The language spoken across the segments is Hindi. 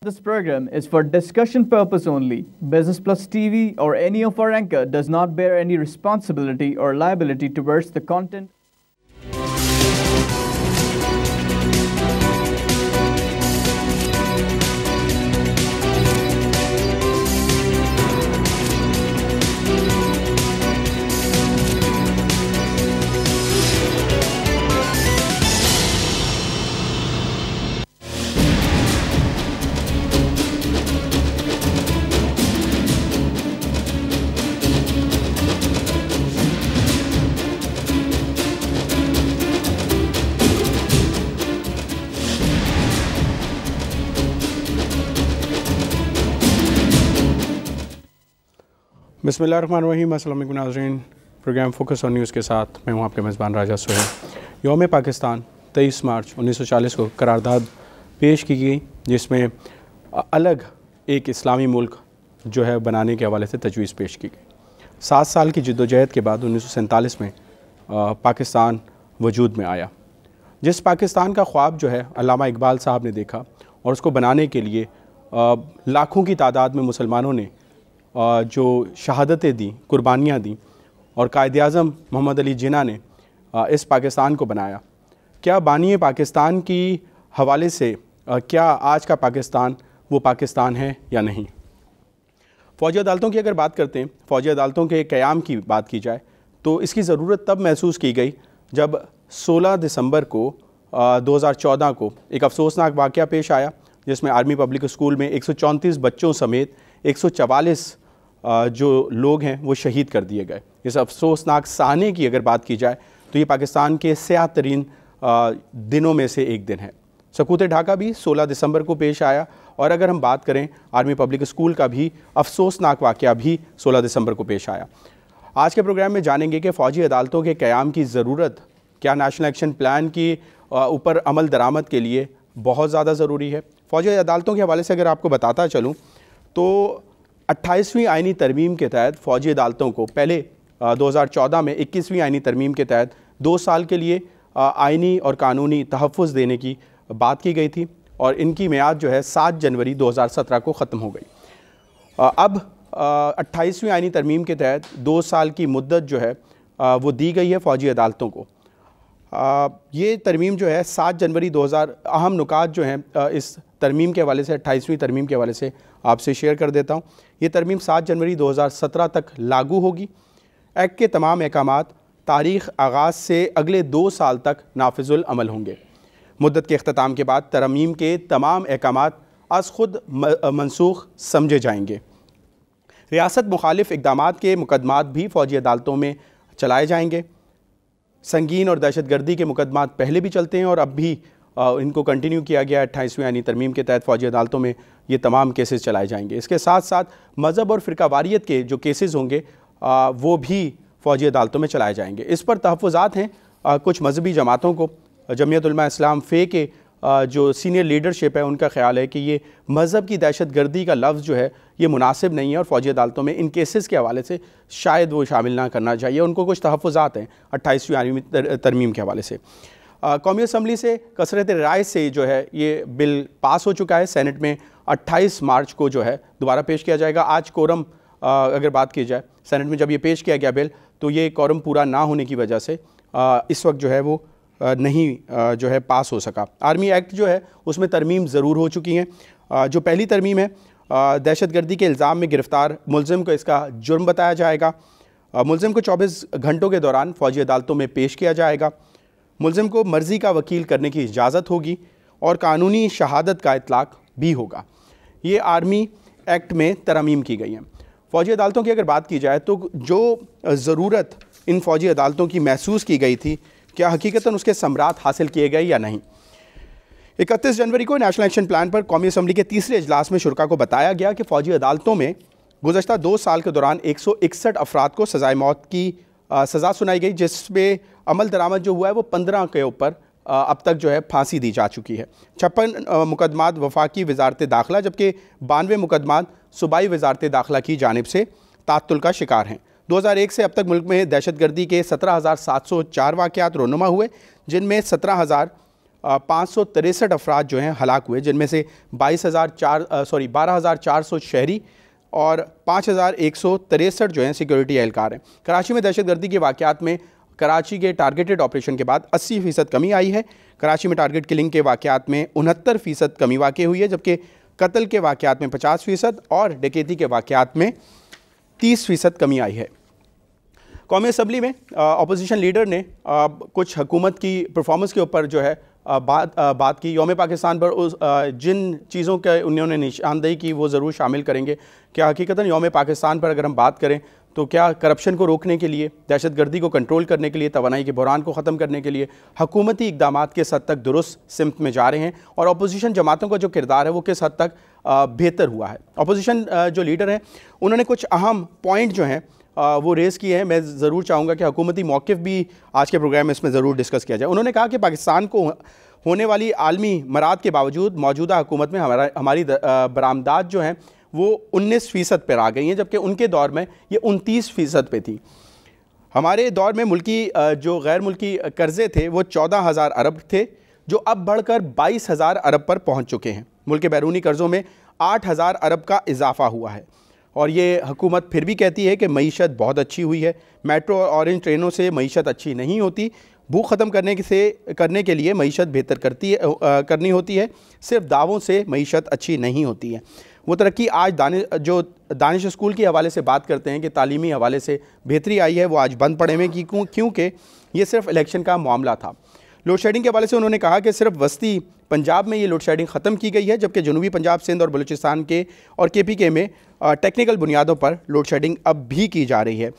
This program is for discussion purpose only. Business Plus TV or any of our anchor does not bear any responsibility or liability towards the content. बिस्मिल्लाहिर्रहमानिर्रहीम। अस्सलाम वालेकुम नाज़रीन, प्रोग्राम फोकस ऑन न्यूज़ के साथ मैं हूं आपके मेज़बान राजा सुहेल। यौम पाकिस्तान 23 मार्च 1940 को करारदाद पेश की गई, जिसमें अलग एक इस्लामी मुल्क जो है बनाने के हवाले से तजवीज़ पेश की गई। 7 साल की जद्दोजहद के बाद 1947 में पाकिस्तान वजूद में आया। जिस पाकिस्तान का ख्वाब जो है अल्लामा इकबाल साहब ने देखा और उसको बनाने के लिए लाखों की तादाद में मुसलमानों ने जो शहादतें दी, कुर्बानियाँ दी और कायद-ए-आज़म मोहम्मद अली जिन्ना ने इस पाकिस्तान को बनाया। क्या बानी पाकिस्तान की हवाले से क्या आज का पाकिस्तान वो पाकिस्तान है या नहीं? फ़ौजी अदालतों की अगर बात करते हैं, फ़ौजी अदालतों के क़याम की बात की जाए तो इसकी ज़रूरत तब महसूस की गई जब 16 दिसंबर को 2014 को एक अफसोसनाक वाक़या पेश आया, जिसमें आर्मी पब्लिक स्कूल में 134 बच्चों समेत 144 जो लोग हैं वो शहीद कर दिए गए। इस अफसोसनाक साने की अगर बात की जाए तो ये पाकिस्तान के स्याह तरीन दिनों में से एक दिन है। सकूत ढाका भी 16 दिसंबर को पेश आया, और अगर हम बात करें आर्मी पब्लिक स्कूल का भी अफसोसनाक वाक़या भी 16 दिसंबर को पेश आया। आज के प्रोग्राम में जानेंगे कि फ़ौजी अदालतों के क़याम की ज़रूरत क्या नेशनल एक्शन प्लान की ऊपर अमल दरामद के लिए बहुत ज़्यादा ज़रूरी है। फ़ौजी अदालतों के हवाले से अगर आपको बताता चलूँ तो 28वीं आइनी तरमीम के तहत फ़ौजी अदालतों को पहले 2014 में 21वीं आइनी तरमीम के तहत 2 साल के लिए आइनी और कानूनी तहफ़्फ़ुज़ देने की बात की गई थी, और इनकी मियाद जो है 7 जनवरी 2017 को ख़त्म हो गई। अब 28वीं आइनी तरमीम के तहत 2 साल की मुद्दत जो है वो दी गई है फ़ौजी अदालतों को। ये तरमीम जो है 7 जनवरी 2000 अहम नुकात जो हैं इस तरमीम के हवाले से 28वीं तरमीम के हवाले से आपसे शेयर कर देता हूँ। ये तरमीम 7 जनवरी 2017 तक लागू होगी। एक्ट के तमाम अहकामात तारीख़ आगाज़ से अगले 2 साल तक नाफिजुल अमल होंगे। मुद्दत के अख्ताम के बाद तरमीम के तमाम अहकामात अज़ खुद मनसूख समझे जाएंगे। रियासत मुखालिफ इक़दामात के मुकदमात भी फ़ौजी अदालतों में चलाए जाएंगे। संगीन और दहशतगर्दी के मुकदमात पहले भी चलते हैं और अब भी इनको कंटिन्यू किया गया। 28वीं आइनी तरमीम के तहत फ़ौजी अदालतों में ये तमाम केसेस चलाए जाएंगे। इसके साथ साथ मज़हब और फ़िरकावारियत के जो केसेस होंगे वो भी फ़ौजी अदालतों में चलाए जाएंगे। इस पर तहफ़्फ़ुज़ात हैं कुछ मजहबी जमातों को। जमीयत उलमा इस्लाम फ़े के जो सीनियर लीडरशिप है उनका ख़्याल है कि ये मज़हब की दहशतगर्दी का लफ्ज़ जो है ये मुनासिब नहीं है और फ़ौजी अदालतों में इन केसेस के हवाले से शायद वो शामिल ना करना चाहिए। उनको कुछ तहफ़्फ़ुज़ात हैं 28वीं आइनी तरमीम के हवाले से। कौमी असम्बली से कसरत राय से जो है ये बिल पास हो चुका है। सेनेट में 28 मार्च को जो है दोबारा पेश किया जाएगा। आज कोरम अगर बात की जाए, सेनेट में जब ये पेश किया गया बिल तो ये कोरम पूरा ना होने की वजह से इस वक्त जो है वो नहीं जो है पास हो सका। आर्मी एक्ट जो है उसमें तरमीम ज़रूर हो चुकी हैं। जो पहली तरमीम है, दहशतगर्दी के इल्ज़ाम में गिरफ़्तार मुलज़िम को इसका जुर्म बताया जाएगा। मुलज़िम को 24 घंटों के दौरान फ़ौजी अदालतों में पेश किया जाएगा। मुलज़िम को मर्ज़ी का वकील करने की इजाज़त होगी और कानूनी शहादत का इतलाक़ भी होगा। ये आर्मी एक्ट में तरमीम की गई हैं। फ़ौजी अदालतों की अगर बात की जाए तो जो ज़रूरत इन फ़ौजी अदालतों की महसूस की गई थी, क्या हकीकतन उसके समरात हासिल किए गए या नहीं? 31 जनवरी को नेशनल एक्शन प्लान पर कौमी असम्बली के तीसरे इजलास में शुरा को बताया गया कि फ़ौजी अदालतों में गुज़श्ता 2 साल के दौरान 161 अफराद को सज़ाए मौत की सज़ा सुनाई गई, जिसमें अमल दरामद जो हुआ है वो 15 के ऊपर अब तक जो है फांसी दी जा चुकी है। 56 मुकदमात वफाकी वजारत दाखिला जबकि 92 मुकदमात सूबाई वजारत दाखिला की जानिब से तात्तुल का शिकार हैं। 2001 से अब तक मुल्क में दहशतगर्दी के 17,704 वाक़यात रोनुमा हुए, जिनमें 17,000 563 अफराद जो हैं हलाक हुए, जिनमें से 12,400 शहरी और 5,163 जो हैं सिक्योरिटी एहलकार हैं। कराची में दहशतगर्दी के वाक़यात में कराची के टारगेटेड ऑपरेशन के बाद 80% कमी आई है। कराची में टारगेट किलिंग के वाक़यात में 69% कमी वाक़ हुई है, जबकि कत्ल के वाक़यात में 50% और डकैती के वाक़यात में 30% कमी आई है। कौमी असम्बली में अपोजिशन लीडर ने कुछ हुकूमत की परफॉर्मेंस के ऊपर जो है बात की। यौम पाकिस्तान पर जिन चीज़ों के उन्होंने निशानदेही की वो ज़रूर शामिल करेंगे। क्या हकीकतन यौम पाकिस्तान पर अगर हम बात करें तो क्या करप्शन को रोकने के लिए, दहशतगर्दी को कंट्रोल करने के लिए, तवानाई के बहरान को ख़त्म करने के लिए हुकूमती इक़दाम किस हद तक दुरुस्त सिमत में जा रहे हैं और अपोजिशन जमातों का जो किरदार है वो किस हद तक बेहतर हुआ है। अपोजिशन जो लीडर हैं उन्होंने कुछ अहम पॉइंट जो हैं वो रेज़ किए हैं। मैं ज़रूर चाहूँगा कि हुकूमती मौक़िफ़ भी आज के प्रोग्राम में इसमें ज़रूर डिस्कस किया जाए। उन्होंने कहा कि पाकिस्तान को होने वाली आलमी मराद के बावजूद मौजूदा हुकूमत में हमारी बरामदात जो हैं वो 19% पर आ गई हैं, जबकि उनके दौर में ये 29% पे थी। हमारे दौर में मुल्की जो गैर मुल्की कर्ज़े थे वो 14,000 अरब थे, जो अब बढ़कर 22,000 अरब पर पहुँच चुके हैं। मुल्क के बैरूनी कर्ज़ों में 8,000 अरब का इजाफ़ा हुआ है और ये हुकूमत फिर भी कहती है कि मईशत बहुत अच्छी हुई है। मेट्रो और ऑरेंज ट्रेनों से मईशत अच्छी नहीं होती। भूख ख़त्म करने के लिए मईशत बेहतर करनी होती है। सिर्फ दावों से मईशत अच्छी नहीं होती है। वो तरक्की आज दानिश स्कूल के हवाले से बात करते हैं कि तालीमी हवाले से बेहतरी आई है, वो आज बंद पड़े में क्योंकि ये सिर्फ इलेक्शन का मामला था। लोड शेडिंग के हवाले से उन्होंने कहा कि सिर्फ वस्ती पंजाब में ये लोड शेडिंग ख़त्म की गई है, जबकि जनूबी पंजाब, सिंध और बलूचिस्तान के और KPK में टेक्निकल बुनियादों पर लोड शेडिंग अब भी की जा रही है।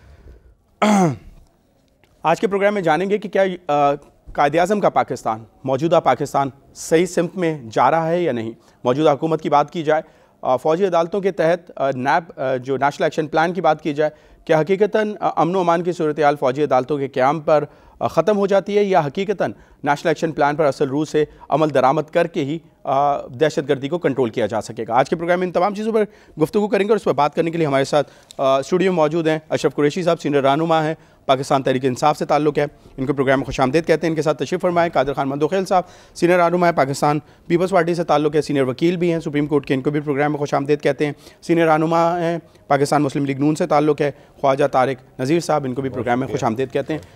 आज के प्रोग्राम में जानेंगे कि क्या कायद-ए-आज़म का पाकिस्तान, मौजूदा पाकिस्तान सही सिमत में जा रहा है या नहीं। मौजूदा हुकूमत की बात की जाए, फ़ौजी अदालतों के तहत नैब जो नेशनल एक्शन प्लान की बात की जाए, क्या हकीकतन अमन व अमान की सूरत हाल फ़ौजी अदालतों के क़याम पर ख़त्म हो जाती है या हकीकतन नेशनल एक्शन प्लान पर असल रूह से अमल दरामद करके ही दहशतगर्दी को कंट्रोल किया जा सकेगा। आज के प्रोग्राम में इन तमाम चीज़ों पर गुफ्तगू करेंगे और इस पर बात करने के लिए हमारे साथ स्टूडियो में मौजूद हैं अशरफ कुरैशी साहब, सीनियर रहनुमा हैं, पाकिस्तान तहरीक इंसाफ से ताल्लुक़ है, इनको प्रोग्राम में खुशामदीद कहते हैं। इनके साथ तशरीफ़ फरमाएं कादिर खान मंदोखेल साहब, सीनियर रहनुमा है, पाकिस्तान पीपल्स पार्टी से ताल्लुक़ है, सीनियर वकील भी हैं सुप्रीम कोर्ट के, इनको भी प्रोग्राम में खुशामदीद कहते हैं। सीनियर रहनुमा हैं, पाकिस्तान मुस्लिम लीग नून से ताल्लुक़ है, ख्वाजा तारिक नज़ीर साहब, इनको भी प्रोग्राम में खुशामदीद कहते हैं।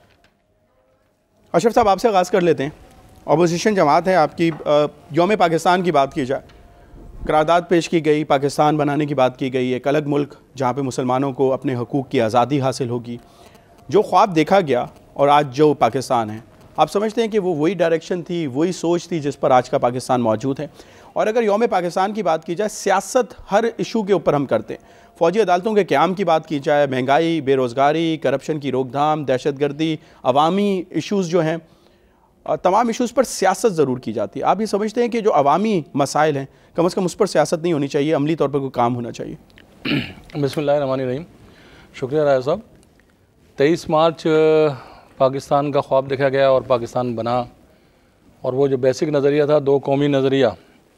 अशरफ साहब, आपसे आगाज़ कर लेते हैं। अपोजिशन जमात है आपकी, यौम पाकिस्तान की बात की जाए, करारदाद पेश की गई, पाकिस्तान बनाने की बात की गई, एक अलग मुल्क जहाँ पे मुसलमानों को अपने हकूक़ की आज़ादी हासिल होगी, जो ख्वाब देखा गया और आज जो पाकिस्तान है, आप समझते हैं कि वो वही डायरेक्शन थी, वही सोच थी जिस पर आज का पाकिस्तान मौजूद है? और अगर यौम पाकिस्तान की बात की जाए, सियासत हर इशू के ऊपर हम करते हैं, फ़ौजी अदालतों के क़याम की बात की जाए, महंगाई, बेरोज़गारी, करप्शन की रोकथाम, दहशतगर्दी, अवामी इशूज़ जो हैं, तमाम इशूज़ पर सियासत ज़रूर की जाती है। आप ये समझते हैं कि जो अवामी मसाइल हैं कम से कम उस पर सियासत नहीं होनी चाहिए, अमली तौर पर कोई काम होना चाहिए? बिस्मिल्लाहिर्रहमानिर्रहीम, शुक्रिया राय साहब। 23 मार्च पाकिस्तान का ख्वाब देखा गया और पाकिस्तान बना, और वो जो बेसिक नज़रिया था, दो कौमी नज़रिया,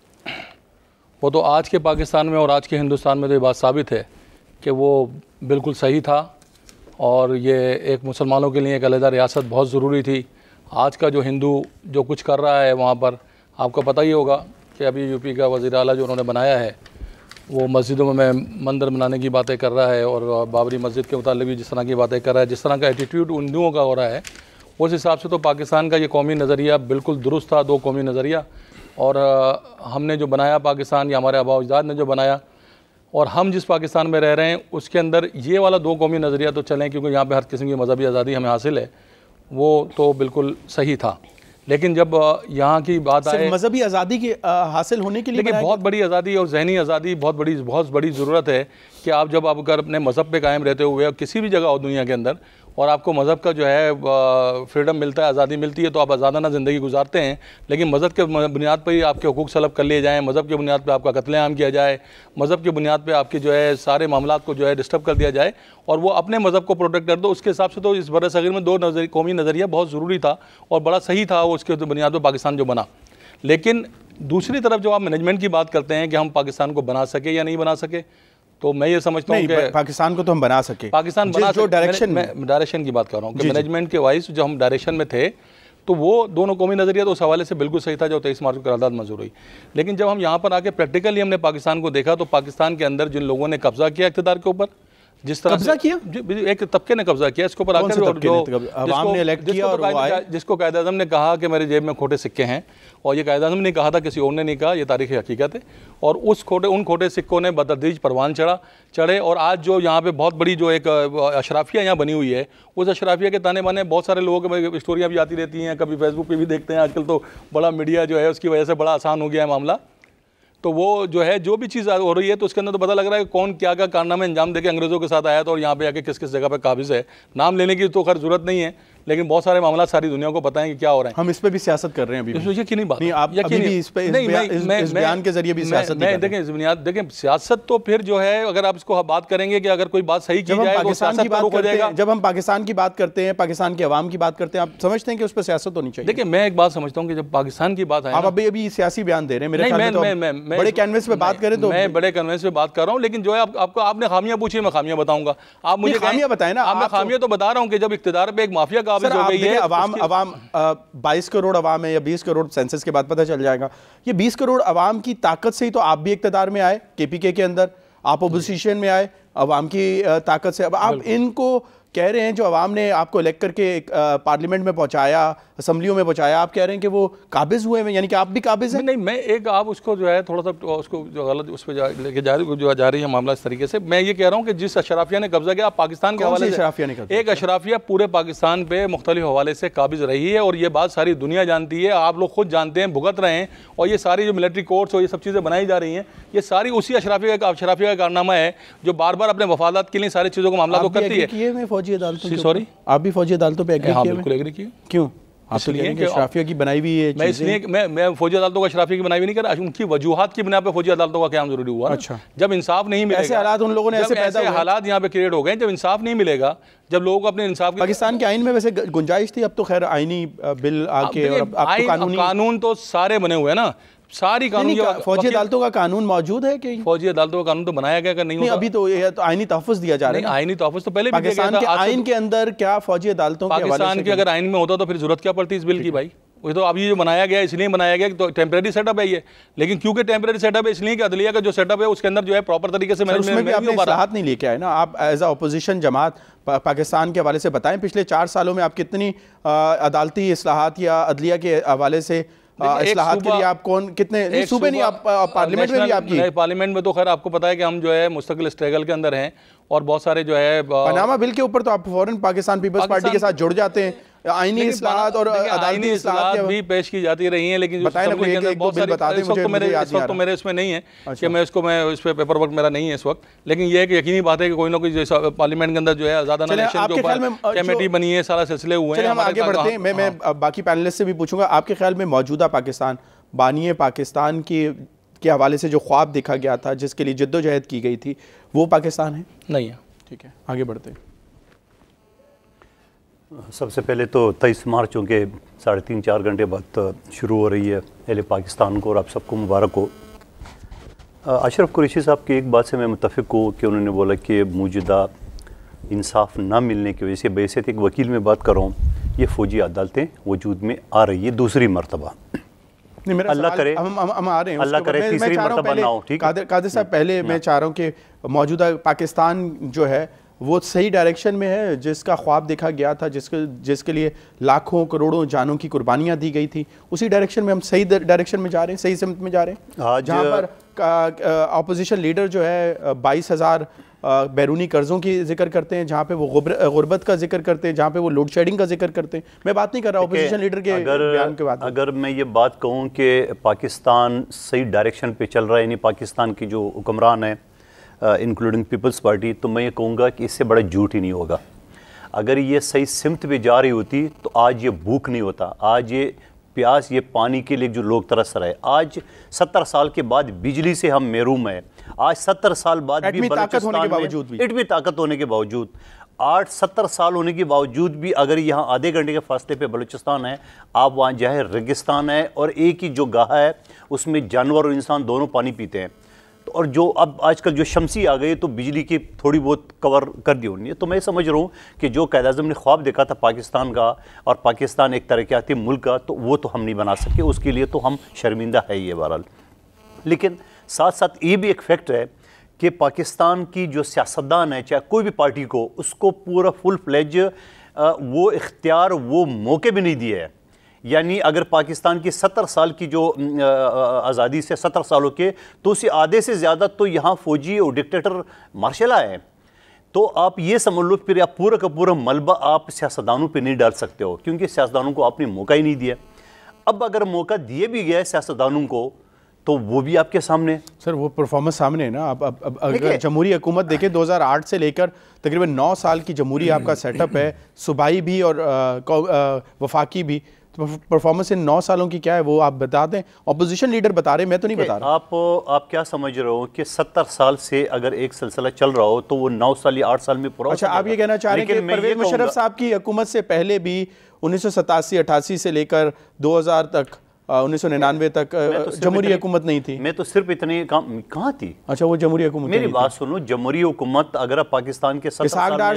वो तो आज के पाकिस्तान में और आज के हिंदुस्तान में तो ये बात साबित है कि वो बिल्कुल सही था और ये एक मुसलमानों के लिए एक अलग रियासत बहुत ज़रूरी थी। आज का जो हिंदू जो कुछ कर रहा है वहाँ पर, आपको पता ही होगा कि अभी यूपी का वज़ीर आला जो उन्होंने बनाया है, वो मस्जिदों में मंदिर बनाने की बातें कर रहा है और बाबरी मस्जिद के मुतालिक भी जिस तरह की बातें कर रहा है, जिस तरह का एटीट्यूड हिंदुओं का हो रहा है, उस हिसाब से तो पाकिस्तान का ये कौमी नज़रिया बिल्कुल दुरुस्त था, दो कौमी नज़रिया। और हमने जो बनाया पाकिस्तान, या हमारे आबा अजदाद ने जो बनाया, और हम जिस पाकिस्तान में रह रहे हैं उसके अंदर ये वाला दो कौमी नज़रिया तो चलें, क्योंकि यहाँ पे हर किस्म की मजहबी आज़ादी हमें हासिल है, वो तो बिल्कुल सही था। लेकिन जब यहाँ की बात आए मजहबी आज़ादी की हासिल होने के लिए, लेकिन बहुत बड़ी आज़ादी और जहनी आज़ादी बहुत बड़ी ज़रूरत है कि आप जब आप अगर अपने मज़हब पे कायम रहते हुए किसी भी जगह हो दुनिया के अंदर, और आपको मज़हब का जो है फ्रीडम मिलता है, आज़ादी मिलती है, तो आप आज़ादाना ज़िंदगी गुजारते हैं। लेकिन मज़हब के बुनियाद पर ही आपके हुकूक सलब कर लिए जाएँ, मज़हब के बुनियाद पर आपका कत्लेआम किया जाए, मज़हब के बुनियाद पर आपके जो है सारे मामलात को जो है डिस्टर्ब कर दिया जाए, और वो अपने मज़हब को प्रोटेक्ट कर दो, उसके हिसाब से तो इस बरसगीर में दो कौमी नज़रिया बहुत ज़रूरी था और बड़ा सही था वो, उसके बुनियाद पर पाकिस्तान जो बना। लेकिन दूसरी तरफ जब आप मैनेजमेंट की बात करते हैं कि हम पाकिस्तान को बना सके या नहीं बना सके, तो मैं ये समझता हूँ कि पाकिस्तान को तो हम बना सके, पाकिस्तान बना जो डायरेक्शन मैं डायरेक्शन की बात कर रहा हूँ कि मैनेजमेंट के वाइज जो हम डायरेक्शन में थे, तो वो दोनों कौमी नज़रिया तो उस हवाले से बिल्कुल सही था जो 23 मार्च को करारदाद मंजूर हुई। लेकिन जब हम यहाँ पर आके प्रैक्टिकली हमने पाकिस्तान को देखा तो पाकिस्तान के अंदर जिन लोगों ने कब्जा किया इक़्तिदार के ऊपर, जिस तरह कब्जा किया, एक तबके ने कब्जा किया इसके ऊपर आकर, और जिसको कायद आज़म ने कहा कि मेरे जेब में खोटे सिक्के हैं, और ये कायद आज़म ने कहा था, किसी और ने नहीं कहा, ये तारीख़ हकीकत है। और उन खोटे सिक्कों ने बतदरीज परवान चढ़े और आज जो यहाँ पे बहुत बड़ी जो एक अशराफिया यहाँ बनी हुई है, उस अशराफिया के ताने बाने बहुत सारे लोगों के स्टोरियाँ भी आती रहती हैं, कभी फेसबुक पे भी देखते हैं। आजकल तो बड़ा मीडिया जो है उसकी वजह से बड़ा आसान हो गया है मामला। तो वो जो है जो भी चीज़ हो रही है तो उसके अंदर तो पता लग रहा है कि कौन क्या क्या कारनामे अंजाम देके अंग्रेज़ों के साथ आया था और यहाँ पे आके किस किस जगह पे काबिज़ है। नाम लेने की तो खैर जरूरत नहीं है, लेकिन बहुत सारे मामला सारी दुनिया को पता है कि क्या हो रहा है। हम इस पे भी सियासत कर रहे हैं अभी, यकीनी बात नहीं, आप अभी भी इस पे इस बयान के जरिए भी सियासत देखें सियासत तो फिर जो है अगर आप इसको बात करेंगे कि अगर कोई बात सही की जाए तो सियासत का रुख हो जाएगा। जब हम पाकिस्तान की बात करते हैं, पाकिस्तान के अवाम की बात करते हैं, आप समझते हैं कि उस पर सियासत होनी चाहिए? देखिए मैं एक बात समझता हूँ कि जब पाकिस्तान की बात है, आप अभी सियासी बयान दे रहे हैं, मेरे ख्याल में तो बड़े कैनवस पे बात करें तो मैं बड़े कैनवस पे बात कर रहा हूँ। लेकिन जो है आपको आपने खामियां पूछी, मैं खामियां बताऊंगा, आप मुझे खामियां बताएं ना। मैं खामियां तो बता रहा हूँ कि जब इख्तिदार पे एक माफिया काबिज हो गई है, अवाम 22 करोड़ अवाम है या 20 करोड़ सेंसस के बाद पता चल जाएगा। ये 20 करोड़ अवाम की ताकत से ही तो आप भी इख्तिदार में आए, केपीके के अंदर आप अपोजिशन में आए, अवाम की ताकत से। अब आप इनको कह रहे हैं जो अवाम ने आपको इलेक्ट करके पार्लियामेंट में पहुंचाया, असम्बलियों में पहुंचाया, आप कह रहे हैं कि वो काबिज हुए हैं, यानी कि आप भी काबिज हैं? नहीं, मैं एक आप उसको जो है थोड़ा सा उसको जो गलत उस पर लेके जा रही है मामला इस तरीके से। मैं ये कह रहा हूँ कि जिस अशराफिया ने कब्जा किया, पाकिस्तान के हवाले से एक अशराफिया पूरे पाकिस्तान पे मुख्तलिफ हवाले से काबिज रही है और ये बात सारी दुनिया जानती है, आप लोग खुद जानते हैं, भुगत रहे हैं। और ये सारी जो मिलिट्री कोर्ट्स और ये सब चीज़ें बनाई जा रही हैं, ये सारी उसी अशराफिया का कारनामा है जो बार बार अपने वफादात के लिए सारी चीज़ों को मामला तो करती है। फौजी अदालतों, सॉरी, आप भी फौजी अदालतों पे एग्री किए? बिल्कुल एग्री किए। क्यों? इसलिए कि अशराफिया की बनाई हुई है। मैं इसलिए मैं फौजी अदालतों का अशराफिया की बनाई हुई नहीं कर रहा, उनकी वजूहात की बिना पे फौजी अदालतों का क्या जरूरी हुआ। अच्छा, जब इंसाफ नहीं मिलेगा, ऐसे हालात उन लोगों ने ऐसे हालात यहाँ पे क्रिएट हो गए, जब इंसाफ नहीं मिलेगा, जब लोगों को अपने इंसाफ पाकिस्तान के आइन में वैसे गुंजाइश थी, अब तो खैर आईनी बिल आके और कानून तो सारे बने हुए ना, सारी कानून। फौजी अदालतों का कानून मौजूद है कि फौजी अदालतों का कानून तो बनाया गया नहीं? अभी तो आईनी तहफ़्फ़ुज़ दिया जा रहा है। आईनी तहफ़्फ़ुज़ तो पहले पाकिस्तान के आइन के अंदर क्या फौजी अदालतों पाकिस्तान के अगर आइन में होता तो फिर जरूरत क्या पड़ती इस बिल की भाई? वो तो अभी जो बनाया गया इसलिए बनाया गया कि तो टेम्परेरी सेटअप है ये, लेकिन क्योंकि टेम्परेरी सेटअप है इसलिए कि अदलिया का जो सेटअप है उसके अंदर जो है प्रॉपर तरीके से इस्लाहात नहीं लेके आए ना आप एज अ अपोजिशन जमात पाकिस्तान के हवाले से बताएं, पिछले 4 सालों में आप कितनी अदालती इस्लाहात या अदलिया के हवाले से इस्लाहात के लिए आप कितने सूबे नहीं, आप पार्लियामेंट में भी आपकी पार्लियामेंट में तो खैर आपको पता है कि हम जो है मुस्तकिल स्ट्रगल के अंदर हैं और बहुत सारे जो है पनामा बिल के ऊपर तो आप फौरन पाकिस्तान पीपल्स पार्टी के साथ जुड़ जाते हैं। आईनी इस्लाहात और अदालती इस्लाहात भी पेश की जाती रही हैं, लेकिन बताएं ना कोई एक दो बिल बता दें मुझे। इस वक्त तो मेरे इसमें नहीं है कि मैं इस पे पेपर वर्क मेरा नहीं है इस वक्त, लेकिन ये है कि यकीनी बात है कि कोई ना कोई पार्लियामेंट के अंदर जो है आज़ाद इलेक्शन के ऊपर कमेटी बनी है, सारा सिलसिले हुए हैं। हम आगे बढ़ते हैं, मैं बाकी पैनलिस्ट से भी पूछूंगा, आपके ख्याल में मौजूदा पाकिस्तान, बानिए पाकिस्तान के हवाले से जो ख्वाब देखा गया था, जिसके लिए जद्दोजहद की गई थी, वो पाकिस्तान है? नहीं है। ठीक है, आगे बढ़ते हैं। सबसे पहले तो 23 मार्च के 3.5-4 घंटे बाद शुरू हो रही है अहले पाकिस्तान को, और आप सबको मुबारक हो। अशरफ कुरैशी साहब की एक बात से मैं मुत्तफ़िक़ हूँ कि उन्होंने बोला कि मौजूदा इंसाफ ना मिलने की वजह से, बैसियत एक वकील में बात कर रहा हूँ, ये फ़ौजी अदालतें वजूद में आ रही है दूसरी मरतबा। अल्लाह करे हम आ रहे हैं, अल्लाह करे तीसरी मरतबा ना हो। ठीक है कादिर साहब, पहले मैं चाह रहा हूँ कि मौजूदा पाकिस्तान जो है वो सही डायरेक्शन में है, जिसका ख्वाब देखा गया था, जिसके लिए लाखों करोड़ों जानों की कुर्बानियाँ दी गई थी, उसी डायरेक्शन में हम सही डायरेक्शन में जा रहे हैं, सही सिमत में जा रहे हैं। जहाँ पर अपोजिशन लीडर जो है 22,000 बैरूनी कर्ज़ों की जिक्र करते हैं, जहाँ पे वो गुर्बत का जिक्र करते हैं, जहाँ पे वो लोड शेडिंग का जिक्र करते हैं। मैं बात नहीं कर रहा अपोजिशन लीडर के बयान के बाद। अगर मैं ये बात कहूँ कि पाकिस्तान सही डायरेक्शन पे चल रहा है, यानी पाकिस्तान की जो हुक्मरान है इंक्लूडिंग पीपल्स पार्टी, तो मैं ये कहूँगा कि इससे बड़ा झूठ ही नहीं होगा। अगर ये सही सिमत पे जा रही होती तो आज ये भूख नहीं होता, आज ये प्यास, ये पानी के लिए जो लोग तरस रहे। आज 70 साल के बाद बिजली से हम महरूम हैं, आज 70 साल बाद भी इतनी ताकत होने के बावजूद 70 साल होने के बावजूद भी अगर यहाँ आधे घंटे के फासले पे बलूचिस्तान है, आप वहाँ जाए रेगिस्तान है और एक ही जो गाह है उसमें जानवर और इंसान दोनों पानी पीते हैं। तो और जो अब आजकल जो शमसी आ गई तो बिजली की थोड़ी बहुत कवर कर दी होनी है। तो मैं समझ रहा हूँ कि जो क़ायद-ए-आज़म ने ख्वाब देखा था पाकिस्तान का और पाकिस्तान एक तरक्याती मुल्क का, तो वो तो हम नहीं बना सके, उसके लिए तो हम शर्मिंदा है ये बहरहाल। लेकिन साथ साथ ये भी एक फैक्ट है कि पाकिस्तान की जो सियासतदान है, चाहे कोई भी पार्टी को, उसको पूरा फुल फ्लेज वो इख्तियार, वो मौके भी नहीं दिए हैं। यानी अगर पाकिस्तान की 70 साल की जो आज़ादी से 70 सालों के, तो उसी आधे से ज़्यादा तो यहाँ फौजी और डिक्टेटर मार्शल आए हैं। तो आप ये समझ लो फिर आप पूरा का पूरा मलबा आप सियासतदानों पे नहीं डाल सकते हो, क्योंकि सियासतदानों को आपने मौका ही नहीं दिया। अब अगर मौका दिए भी गया सियासतदानों को, तो वो भी आपके सामने सर, वो परफॉर्मेंस सामने है ना। अब अगर जमहूरी हुकूमत देखें 2008 से लेकर तकरीबन 9 साल की जमहूरी आपका सेटअप है, सूबाई भी और वफाकी भी, तो परफॉर्मेंस इन 9 सालों की क्या है वो आप बता दें। अपोजिशन लीडर बता रहे, मैं तो नहीं बता रहा। आप क्या समझ रहे हो कि 70 साल से अगर एक सिलसिला चल रहा हो तो वो 9 साल या 8 साल में पूरा? अच्छा, आप ये कहना चाह रहे हैं कि परवेज मुशर्रफ साहब की हुकूमत से पहले भी 1987-88 से लेकर 2000 तक 1999 तक जमहूरी हुकूमत नहीं थी? मैं तो सिर्फ इतनी कहाँ थी? अच्छा, वो जमहूरी हुकूमत। मेरी बात सुनो, जमहूरी हुकूमत अगर पाकिस्तान के इसहाक डार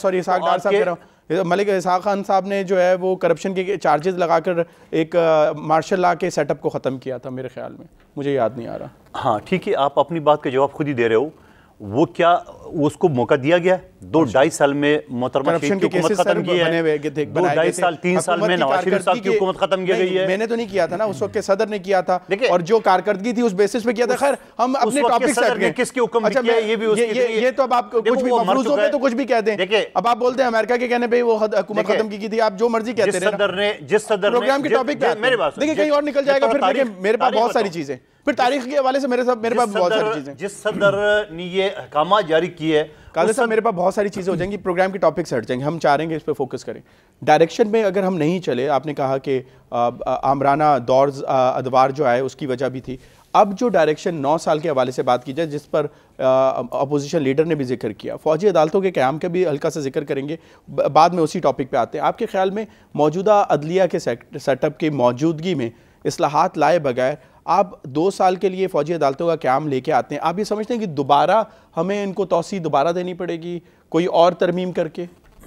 साहब, मलिक इसहाक खान साहब ने जो है वो करप्शन के चार्जेस लगाकर एक मार्शल लॉ के सेटअप को ख़त्म किया था मेरे ख्याल में, मुझे याद नहीं आ रहा। हाँ ठीक है, आप अपनी बात का जवाब खुद ही दे रहे हो। वो क्या उसको मौका दिया गया? 2-2.5 साल में मोहतरमा शेख की हुकूमत खत्म की है। 2-2.5 साल 3 साल में नवाज शरीफ साहब की हुकूमत खत्म की गई है। मैंने तो नहीं किया था ना, उस वक्त के सदर ने किया था, और जो कारकर्दगी थी उस बेसिस पे किया था। खैर, हम अपने टॉपिक से हट गए। किसके हुक्म किया ये भी ये तो अब आप कुछ भी मफरूजों पे तो कुछ भी कहते हैं। अब आप बोलते हैं अमेरिका के कहने पे वो हुकूमत खत्म की थी, आप जो मर्जी कहते रहे। जिस सदर ने प्रोग्राम के टॉपिक पे देखिए कहीं और निकल जाएगा, फिर मेरे पास बहुत सारी चीजें, फिर तारीख के हवाले से मेरे पास बहुत सारी चीजें। जिस सदर ने ये अहकाम जारी किए, कादिर साहब मेरे पास बहुत सारी चीज़ें हो जाएंगी, प्रोग्राम के टॉपिक से हट जाएंगे। हम चाह रहे हैं इस पर फोकस करें। डायरेक्शन में अगर हम नहीं चले, आपने कहा कि आमराना दौर अदवार जो आए उसकी वजह भी थी। अब जो डायरेक्शन 9 साल के हवाले से बात की जाए, जिस पर अपोजिशन लीडर ने भी जिक्र किया, फ़ौजी अदालतों के क़याम का भी हल्का सा जिक्र करेंगे, बाद में उसी टॉपिक पर आते हैं। आपके ख्याल में मौजूदा अदलिया के सेटअप की मौजूदगी में इस्लाहात लाए बगैर आप 2 साल के लिए फ़ौजी अदालतों का क़याम लेके आते हैं, आप ये समझते हैं कि दोबारा हमें इनको तौसी दोबारा देनी पड़ेगी कोई और तरमीम करके?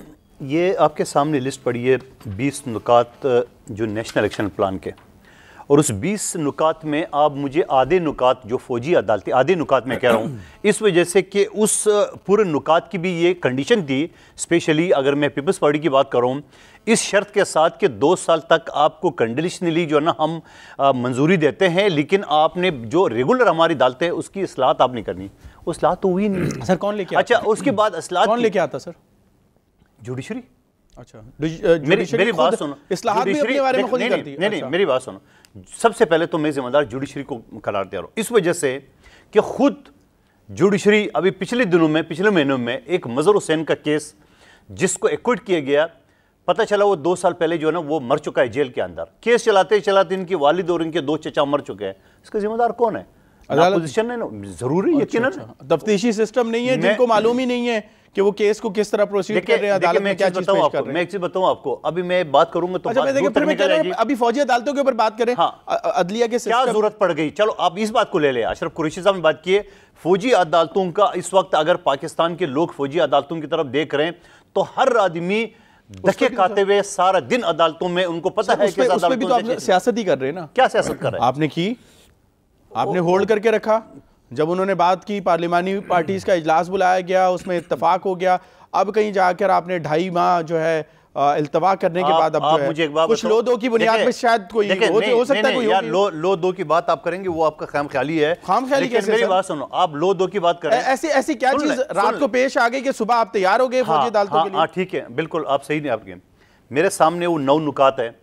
ये आपके सामने लिस्ट पड़ी है 20 नुकात जो नेशनल इलेक्शन प्लान के, और उस 20 नुकात में आप मुझे आधे नुकात जो फ़ौजी अदालती, आधे नुकात में कह रहा हूँ इस वजह से कि उस पूरे नुकात की भी ये कंडीशन थी, स्पेशली अगर मैं पीपल्स पार्टी की बात करूँ, इस शर्त के साथ कि 2 साल तक आपको कंडीशनली जो है ना हम मंजूरी देते हैं, लेकिन आपने जो रेगुलर हमारी अदालतें हैं उसकी इस्लाहत आपने करनी। वो इस्लाहत तो हुई नहीं। सर कौन लेके अच्छा, उसके बाद इस्लाहत कौन लेके आता सर? जुडिशरी। अच्छा, मेरी बात सुनो, इस्लाहत भी अपने बारे में खुद ही करती है। नहीं, मेरी बात सुनो, सबसे पहले तो मैं जिम्मेदार जुडिशरी को करार दे रहा हूँ, इस वजह से कि खुद जुडिशरी अभी पिछले दिनों में, पिछले महीनों में एक मजहर हुसैन का केस जिसको एक्विट किया गया, पता चला वो 2 साल पहले जो है ना वो मर चुका है जेल के अंदर। केस चलाते चलाते इनकी वालिद और इनके 2 चचा मर चुके हैं। इसका जिम्मेदार कौन है? अपोजिशन है जरूरी, यकीनन। तफ्तीशी सिस्टम नहीं है, जिनको मालूम ही नहीं है कि वो केस को किस तरह प्रोसीड कर रहे हैं, अदालत में क्या चीज पेश कर रहे हैं। मैं एक चीज बताऊं आपको, अभी मैं बात करूंगा तो अभी फौजी अदालतों के ऊपर बात करें। अदलिया के क्या जरूरत पड़ गई? चलो आप इस बात को ले ले। अशरफ कुरैशी साहब ने बात की है फौजी अदालतों का। इस वक्त अगर पाकिस्तान के लोग फौजी अदालतों की तरफ देख रहे हैं तो हर आदमी धक्के खाते हुए सारा दिन अदालतों में, उनको पता है कि आप सियासत ही कर रहे हैं ना। क्या सियासत कर रहे हैं? आपने की, आपने होल्ड करके रखा। जब उन्होंने बात की, पार्लिमानी पार्टीज का इजलास बुलाया गया, उसमें इत्तफाक हो गया। अब कहीं जाकर आपने 2.5 माह जो है इल्तवा करने के बाद अब जो है मुझे कुछ लो दो की बुनियाद पे शायद कोई हो सकता है कोई यार लो दो की बात आप करेंगे वो आपका खाम ख्याली है। खाम ख्याली कैसे? मेरी बात सुनो, आप लो दो की बात करें, ऐसी क्या चीज रात को पेश आ गई कि सुबह आप तैयार हो गए फौजी अदालतों के लिए? ठीक है, बिल्कुल आप सही नहीं। आपके मेरे सामने वो 9 नुकात है।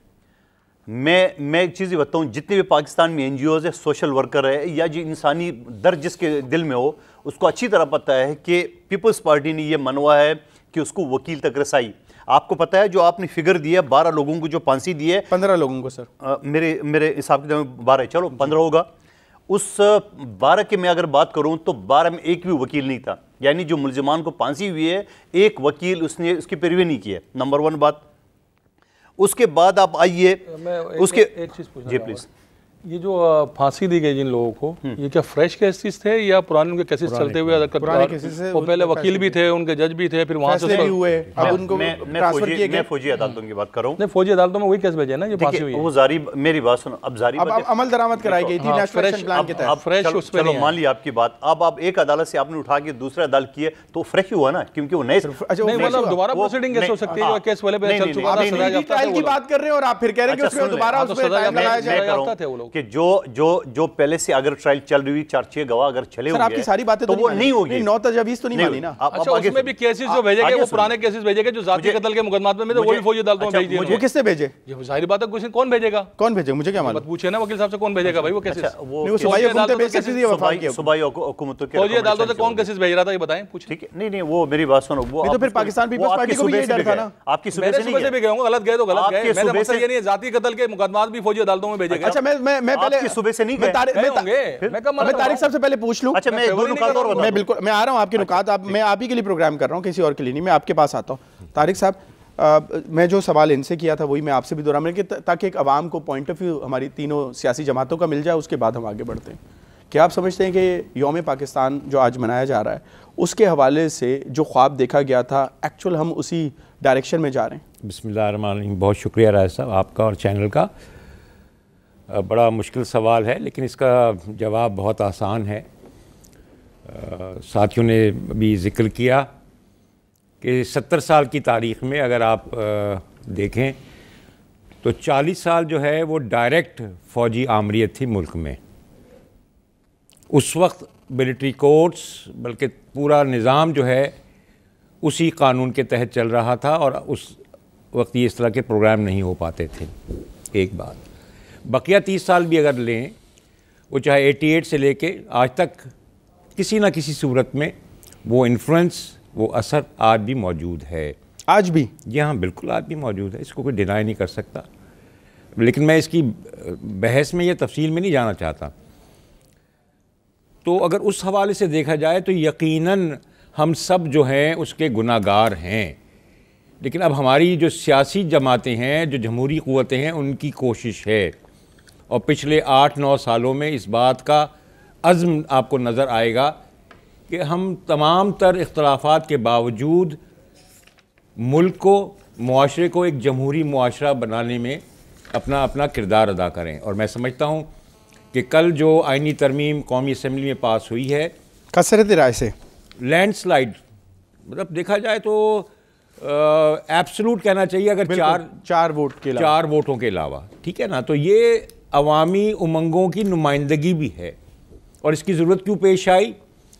मैं एक चीज़ बताऊँ, जितने भी पाकिस्तान में NGOs है, सोशल वर्कर है, या जो इंसानी दर्द जिसके दिल में हो, उसको अच्छी तरह पता है कि पीपल्स पार्टी ने यह मनवा है कि उसको वकील तक रसाई। आपको पता है जो आपने फिगर दिया 12 लोगों को जो फांसी दी है, 15 लोगों को सर, मेरे हिसाब के 12 है, चलो 15 होगा। उस 12 की मैं अगर बात करूं तो 12 में एक भी वकील नहीं था। यानी जो मुलजिमान को फांसी हुई है, एक वकील उसने उसकी पैरवी नहीं की है। नंबर 1 बात। उसके बाद आप आइए, उसके एक चीज़ पूछना जी प्लीज। ये जो फांसी दी गई जिन लोगों को, ये क्या फ्रेश केसेस थे या पुराने उनके केसेस चलते हुए? पुराने केसेस वो पहले वकील भी थे, उनके जज भी थे, फिर वहां से हुए, अब उनको ट्रांसफर किए गए। फौजी अदालतों की बात करूं, नहीं फौजी अदालतों में वही केस भेजे ना जो फांसी हुई है। वो जारी, मेरी बात सुनो, अब जारी अब अमल दरामद कराई गई थी नेशनल एक्शन प्लान के तहत। फ्रेश उस पे चलो मान लिया आपकी बात, अब आप एक अदालत से आपने उठा के दूसरे अदालत किए तो फ्रेश हुआ ना, क्योंकि वो नए नहीं, मतलब दोबारा प्रोसीडिंग कैसे हो सकती है? जो केस पहले चल चुका था, सजा याफ्ता ट्रायल की बात कर रहे हैं और आप फिर कह रहे हैं कि उसमें दोबारा उसमें टाइम लगाया जाए कि जो पहले से अगर ट्रायल चल रही हुई 4-6 गवाह अगर चले होंगे, आपकी सारी बातें तो वो नहीं होगी। 9 तजवीज़ तो नहीं मानी ना। अच्छा, उसमें भी केसेस जो भेजे गए वो पुराने केसेस भेजे गए जो जाति कत्ल के मुकदमात में, वो भी फौजी अदालतों में भेज दिए। वो किससे भेजे? ये जाहिर बात है, कुछ कौन भेजेगा? कौन भेजे? मुझे क्या मालूम। पूछे ना वकील साहब से, कौन भेजेगा भाई वो केसेस? वो सूबाई हुकूमत बेसिस पे वफाक किया, सूबाई हुकूमतों के फौजी अदालतों से कौन केसेस भेज रहा था ये बताएं, पूछे। ठीक है, नहीं वो मेरी बात सुनो, वो तो फिर पाकिस्तान पीपल्स पार्टी को भी ये डर था ना। आपकी सुबह से नहीं भी गए होंगे, गलत गए तो गलत गए। मेरा मकसद ये नहीं है, जाति कत्ल के मुकदमात भी फौजी अदालतों में भेजे गए। अच्छा, मैं पहले सुबह से नहीं गए, मैं तारिक साहब से पहले पूछ लूं। अच्छा, मैं बिल्कुल मैं आ रहा हूं आपके नुकात, मैं आप ही के लिए प्रोग्राम कर रहा हूं, किसी और के लिए नहीं। मैं आपके पास आता हूं तारिक साहब। मैं जो सवाल इनसे किया था वही मैं आपसे भी दोहरा, कि ताकि एक आवाम को पॉइंट ऑफ व्यू हमारी तीनों सियासी जमातों का मिल जाए, उसके बाद हम आगे बढ़ते हैं। क्या आप समझते हैं कि यौम पाकिस्तान जो आज मनाया जा रहा है उसके हवाले से जो ख्वाब देखा गया था, एक्चुअल हम उसी डायरेक्शन में जा रहे हैं? बिस्मिल्लाहिर्रहमानिर्रहीम। बहुत शुक्रिया राय साहब आपका और चैनल का। बड़ा मुश्किल सवाल है लेकिन इसका जवाब बहुत आसान है। साथियों ने भी ज़िक्र किया कि 70 साल की तारीख़ में अगर आप देखें तो 40 साल जो है वो डायरेक्ट फ़ौजी आमरीत थी मुल्क में। उस वक्त मिलिट्री कोर्ट्स, बल्कि पूरा निज़ाम जो है उसी कानून के तहत चल रहा था और उस वक्त ये इस तरह के प्रोग्राम नहीं हो पाते थे। एक बात, बकिया 30 साल भी अगर लें, वो चाहे 88 से लेके आज तक किसी ना किसी सूरत में वो इन्फ्लुएंस, वो असर आज भी मौजूद है। आज भी? जी हाँ, बिल्कुल आज भी मौजूद है, इसको कोई डिनाई नहीं कर सकता। लेकिन मैं इसकी बहस में या तफसील में नहीं जाना चाहता। तो अगर उस हवाले से देखा जाए तो यकीनन हम सब जो हैं उसके गुनाहगार हैं। लेकिन अब हमारी जो सियासी जमातें हैं, जो जमहूरी क़ुव्वतें हैं, उनकी कोशिश है, और पिछले 8-9 सालों में इस बात का अज़्म आपको नज़र आएगा कि हम तमाम तर इख्तलाफात के बावजूद मुल्क को, मुआशरे को एक जमहूरी मुआशरा बनाने में अपना अपना किरदार अदा करें। और मैं समझता हूँ कि कल जो आइनी तरमीम कौमी असम्बली में पास हुई है, कसरत राय से, लैंडस्लाइड, मतलब देखा जाए तो एब्सोल्यूट कहना चाहिए, अगर चार वोटों के अलावा, ठीक है ना, तो ये अवामी उमंगों की नुमाइंदगी भी है। और इसकी ज़रूरत क्यों पेश आई?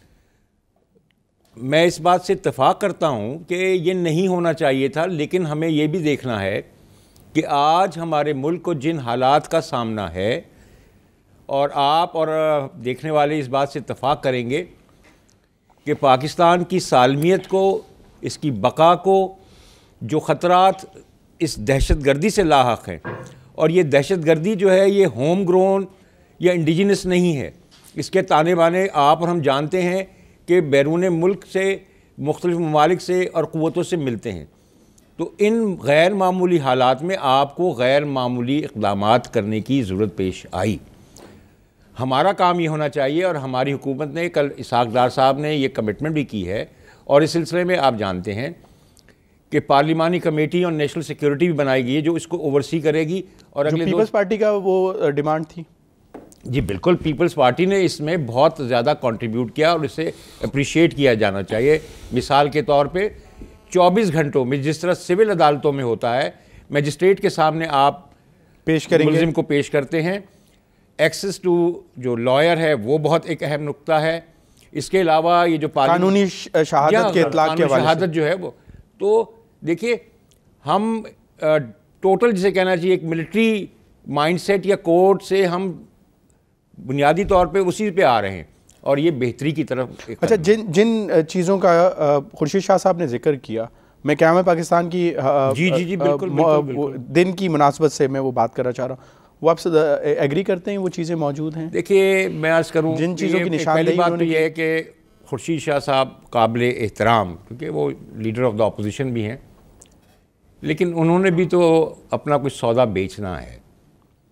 मैं इस बात से इत्तेफाक करता हूँ कि ये नहीं होना चाहिए था, लेकिन हमें ये भी देखना है कि आज हमारे मुल्क को जिन हालात का सामना है, और आप और देखने वाले इस बात से इत्तेफाक करेंगे कि पाकिस्तान की सालमियत को, इसकी बका को जो ख़तरात इस दहशतगर्दी से लाहक़ हैं, और ये दहशतगर्दी जो है ये होम ग्रोन या इंडिजिनस नहीं है, इसके ताने बाने आप और हम जानते हैं कि बैरून मुल्क से, मुख्तलिफ़ ममालिक से और क़ुव्वतों से मिलते हैं। तो इन गैर मामूली हालात में आपको गैर मामूली इक़दामात करने की ज़रूरत पेश आई। हमारा काम ये होना चाहिए, और हमारी हुकूमत ने, कल इसहाक़ डार साहब ने ये कमिटमेंट भी की है, और इस सिलसिले में आप जानते हैं कि पार्लिमानी कमेटी और नेशनल सिक्योरिटी भी बनाई गई है जो इसको ओवरसी करेगी। और अगले पीपल्स पार्टी का वो डिमांड थी। जी बिल्कुल, पीपल्स पार्टी ने इसमें बहुत ज़्यादा कंट्रीब्यूट किया और इसे अप्रिशिएट किया जाना चाहिए। मिसाल के तौर पे 24 घंटों में, जिस तरह सिविल अदालतों में होता है, मजिस्ट्रेट के सामने आप पेश करेंगे, मुलजिम को पेश करते हैं, एक्सेस टू जो लॉयर है वो बहुत एक अहम नुक्ता है। इसके अलावा ये जो कानूनी शहादत के इतलाक़ के हवाले से शहादत जो है वो, तो देखिए हम टोटल जिसे कहना चाहिए एक मिलिट्री माइंडसेट या कोड से हम बुनियादी तौर पे उसी पे आ रहे हैं, और ये बेहतरी की तरफ। अच्छा, जिन चीज़ों का खुर्शीद शाह साहब ने जिक्र किया, मैं क़याम पाकिस्तान की जी बिल्कुल दिन की मुनासबत से मैं वो बात करना चाह रहा हूँ, वो आपसे एग्री करते हैं वो चीज़ें मौजूद हैं? देखिए, मैं अर्ज़ करूँ, जिन चीज़ों की निशानदेही, पहली बात तो ये है कि खुर्शीद शाह साहब काबिल एहतराम, क्योंकि वो लीडर ऑफ द अपोजिशन भी हैं, लेकिन उन्होंने भी तो अपना कुछ सौदा बेचना है।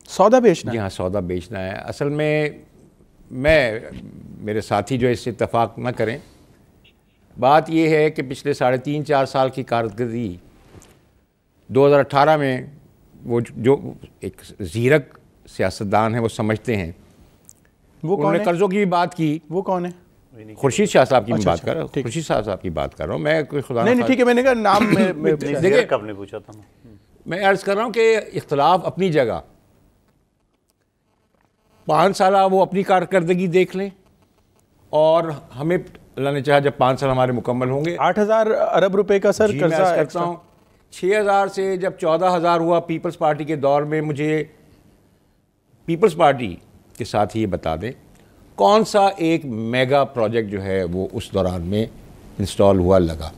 सौदा बेचना जी हाँ, सौदा बेचना है। असल में मेरे साथी जो इससे इत्तेफाक न करें, बात यह है कि पिछले 3.5-4 साल की कारकर्दगी 2018 में वो जो एक ज़ीरक सियासतदान है वो समझते हैं, वो उन्होंने कर्ज़ों की भी बात की। वो कौन है? खुर्शीद शाह साहब की मैं बात अच्छा, कर रहा हूँ, खुर्शीद शाह साहब की बात कर रहा हूँ मैं, कोई खुदा नहीं ठीक है, मैंने कहा नाम में देखिए कब नहीं पूछा था मैं अर्ज़ कर रहा हूँ कि इख्तलाफ अपनी जगह, 5 साल वो अपनी कारकर्दगी देख लें और हमें अल्लाह ने चाहा जब 5 साल हमारे मुकम्मल होंगे। 8,000 अरब रुपए का सर कर्जा करता हूँ। 6,000 से जब 14,000 हुआ पीपल्स पार्टी के दौर में, मुझे पीपल्स पार्टी के साथ ही ये बता दें कौन सा एक मेगा प्रोजेक्ट जो है वो उस दौरान में इंस्टॉल हुआ लगा।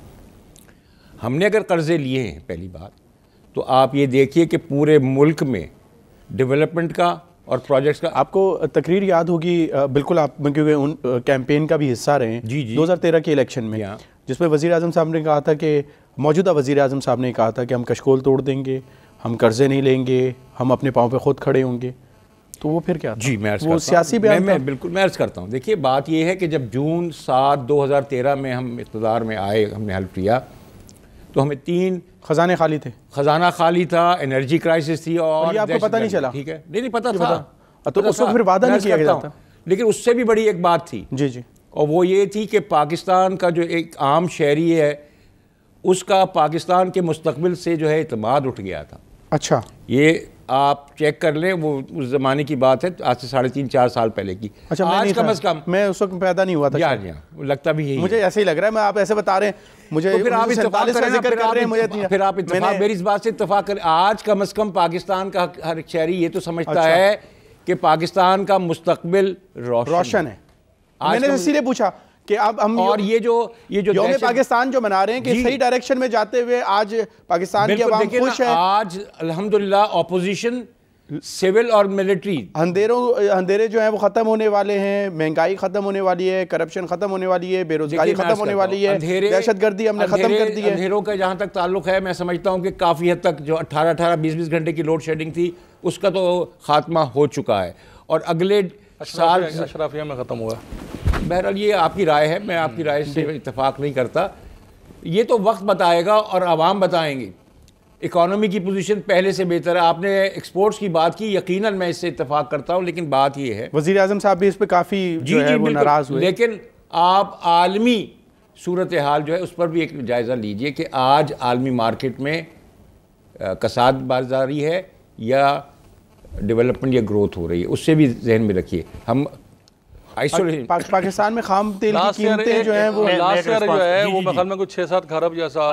हमने अगर कर्ज़े लिए हैं पहली बात, तो आप ये देखिए कि पूरे मुल्क में डेवलपमेंट का और प्रोजेक्ट्स का, आपको तकरीर याद होगी बिल्कुल, आप क्योंकि उन कैंपेन का भी हिस्सा रहे हैं जी 2013 के इलेक्शन में, जिसमें वज़ीर आज़म साहब ने कहा था कि मौजूदा वज़ीर आज़म साहब ने कहा था कि हम कशकोल तोड़ देंगे, हम कर्ज़े नहीं लेंगे, हम अपने पाँव पे खुद खड़े होंगे। तो वो फिर क्या था? जी मैं अर्ज़ वो सियासी बयान मैं बिल्कुल मैं अर्ज़ करता हूँ। देखिए बात ये है कि जब जून 7 2013 में हम इक़्तिदार में आए, हमने हल्फ किया, तो हमें 3 खजाने खाली थे, खजाना खाली था, एनर्जी क्राइसिस थी और ये आपको पता नहीं चला? ठीक है, नहीं पता था, तो उस वक्त फिर वादा नहीं किया गया था। लेकिन उससे भी बड़ी एक बात थी जी और वो ये थी कि पाकिस्तान का जो एक आम शहरी है उसका पाकिस्तान के मुस्तकबिल से जो है इत्मीनान उठ गया था। अच्छा, ये आप चेक कर लें, वो उस ज़माने की बात है, आज से 3.5-4 साल पहले की। अच्छा, आज कम अज़ कम मैं उस वक्त पैदा नहीं हुआ था। यार लगता भी यही मुझे ऐसे ही लग रहा है, मैं आप ऐसे बता रहे हैं मुझे, तो फिर आप इत्तेफाक करें ना, फिर आप इत्तेफाक, मेरी इस बात से इत्तेफाक करें। आज कम अज़ कम पाकिस्तान का हर शहरी ये तो समझता है कि पाकिस्तान का मुस्तकबिल रोशन है। मैंने इसीलिए पूछा कि अब हम और ये जो यौम पाकिस्तान जो मना रहे हैं कि सही डायरेक्शन में जाते हुए आज पाकिस्तान की आवाम खुश है। आज अल्हम्दुलिल्लाह ऑपोजिशन, सिविल और मिलिट्री, अंधेरे जो हैं वो ख़त्म होने वाले हैं, महंगाई ख़त्म होने वाली है, करप्शन ख़त्म होने वाली है, बेरोजगारी ख़त्म होने वाली है, दहशतगर्दी हमने ख़त्म कर दी है। अंधेरों का जहाँ तक ताल्लुक है, मैं समझता हूँ कि काफ़ी हद तक जो 18-18, 20-20 घंटे की लोड शेडिंग थी उसका तो खात्मा हो चुका है और अगले साल अशराफिया में ख़त्म हुआ। बहरहाल ये आपकी राय है, मैं आपकी राय से इत्तेफाक नहीं करता। ये तो वक्त बताएगा और आवाम बताएंगे। इकॉनमी की पोजीशन पहले से बेहतर है। आपने एक्सपोर्ट्स की बात की, यकीनन मैं इससे इत्तेफाक करता हूँ, लेकिन बात ये है वज़ीर आज़म साहब भी इस पर काफ़ी जो है वो नाराज़ हुए। लेकिन आप आलमी सूरत हाल जो है उस पर भी एक जायज़ा लीजिए कि आज आलमी मार्केट में कसाद बाज़ारी है या डेवलपमेंट या ग्रोथ हो रही है, उससे भी जहन में रखिए। हम पाकिस्तान में खाम तेल की कीमतें जो हैं वो लास्ट ईयर जो है वो बगल में कुछ 6-7 खरब जैसा।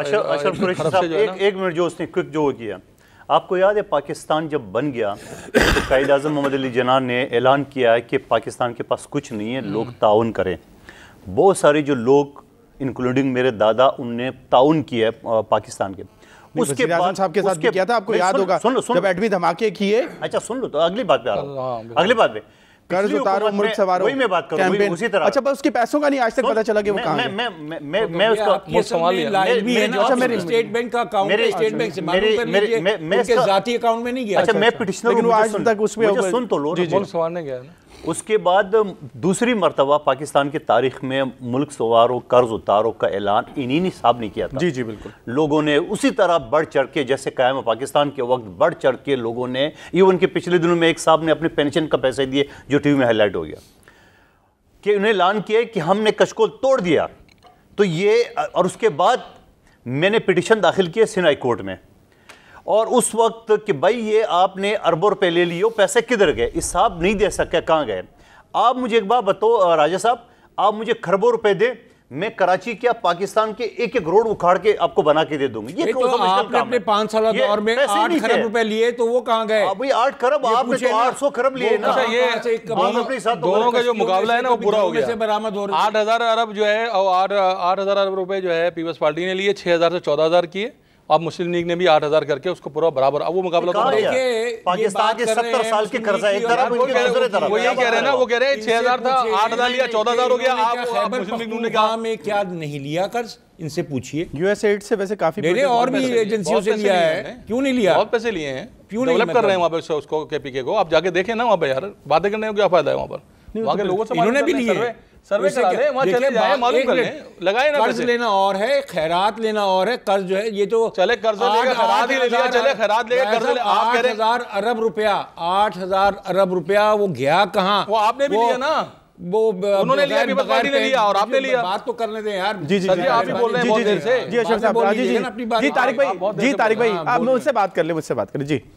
एक मिनट जो उसने क्विक जो किया, आपको याद है पाकिस्तान जब बन गया तो कायद आज़म मोहम्मद अली जिन्ना ने ऐलान किया है कि पाकिस्तान के पास कुछ नहीं है, लोग ताउन करें। बहुत सारे जो लोग इंक्लूडिंग मेरे दादा, उनने ताउन किया है पाकिस्तान के। उसके बाद साहब के साथ भी किया था, आपको याद होगा जब एटमी धमाके किए। अच्छा सुन लो, तो अगली बात पे आ रहा हूँ, अगली बात पे कर्ज उतारो मुल्क सवारो, वही मैं बात करूं उसी तरह। अच्छा, बस उसके पैसों का नहीं आज तक पता चला कि वो कहां है। मैं उसका सवाल है, स्टेट बैंक का अकाउंट है, स्टेट बैंक से मालूम कर लीजिए, उनके जाती अकाउंट में नहीं गया। अच्छा, मैं पिटिशनर हूं, लेकिन वो आज तक उसमें सुन तो लो, सवाल नहीं गया ना। उसके बाद दूसरी मरतबा पाकिस्तान की तारीख में मुल्क सवारों, कर्ज उतारों का ऐलान इन्हीं साहब ने किया था। जी जी बिल्कुल। लोगों ने उसी तरह बढ़ चढ़ के, जैसे कायम पाकिस्तान के वक्त बढ़ चढ़ के लोगों ने, इवन के पिछले दिनों में एक साहब ने अपने पेंशन का पैसे दिए जो टीवी में हाईलाइट हो गया कि उन्हें ऐलान किया कि हमने कशकोल तोड़ दिया। तो ये, और उसके बाद मैंने पिटिशन दाखिल किया सिंध हाई कोर्ट में, और उस वक्त कि भाई ये आपने अरबों रुपए ले लिए, पैसे किधर गए, इस साहब नहीं दे सके, कहाँ गए। आप मुझे एक बात बताओ राजा साहब, आप मुझे खरबों रुपए दे, मैं कराची क्या पाकिस्तान के एक एक रोड उखाड़ के आपको बना के दे दूंगी। ये तो आपने अपने 5 साल दौर में 8 खरब रुपए लिए, तो वो कहाँ गए? भाई 8 खरब, आपने तो 800 खरब लिए ना। ये दोनों का जो मुकाबला है ना वो बुरा हो गया। बरामद हो 8,000 अरब जो है और 8,000 अरब रुपए जो है पीपल्स पार्टी ने लिए, 6,000 से 14,000 किए, अब मुस्लिम लीग ने भी 8,000 करके उसको पूरा बराबर, अब वो मुकाबला तो देखिए पाकिस्तान के 70 साल के कर्जा एक तरफ, वो यही कह रहे हैं ना, वो कह रहे हैं 6,000 था, 8,000 लिया, 14,000 हो गया। आप मुस्लिम लीग ने कहा में क्या नहीं लिया कर्ज, इनसे पूछिए। यूएसएड से वैसे काफी और भी एजेंसियों से लिया है, क्यों नहीं लिया? बहुत पैसे लिए हैं, क्यों डेवलप कर रहे हैं वहाँ पे उसको केपीके को। आप जाके देखें ना वहाँ पे यार, बातें करने का क्या फायदा है वहाँ पर, वहाँ के लोगों से इन्होंने भी लिए सर्वे करा लें, वहाँ चले जाएं, मालूम कर लें, लगाए ना। कर्ज लेना और है, खैरात लेना और है। कर्ज जो है ये तो चले कर्ज लेगा, खैरात ही ले लिया, चले खैरात लेगा, कर्ज ले। आप कह रहे 8,000 अरब रुपया, 8,000 अरब रुपया वो गया कहाँ? वो आपने भी लिया ना, वो उन्होंने लिया, पीपल्स पार्टी ने लिया और आपने लिया। बात तो करने दें यार। जी जी आप ही बोल रहे हैं बहुत देर से। जी अशरफ साहब, जी तारिक भाई आप मुझसे बात कर ले, जी।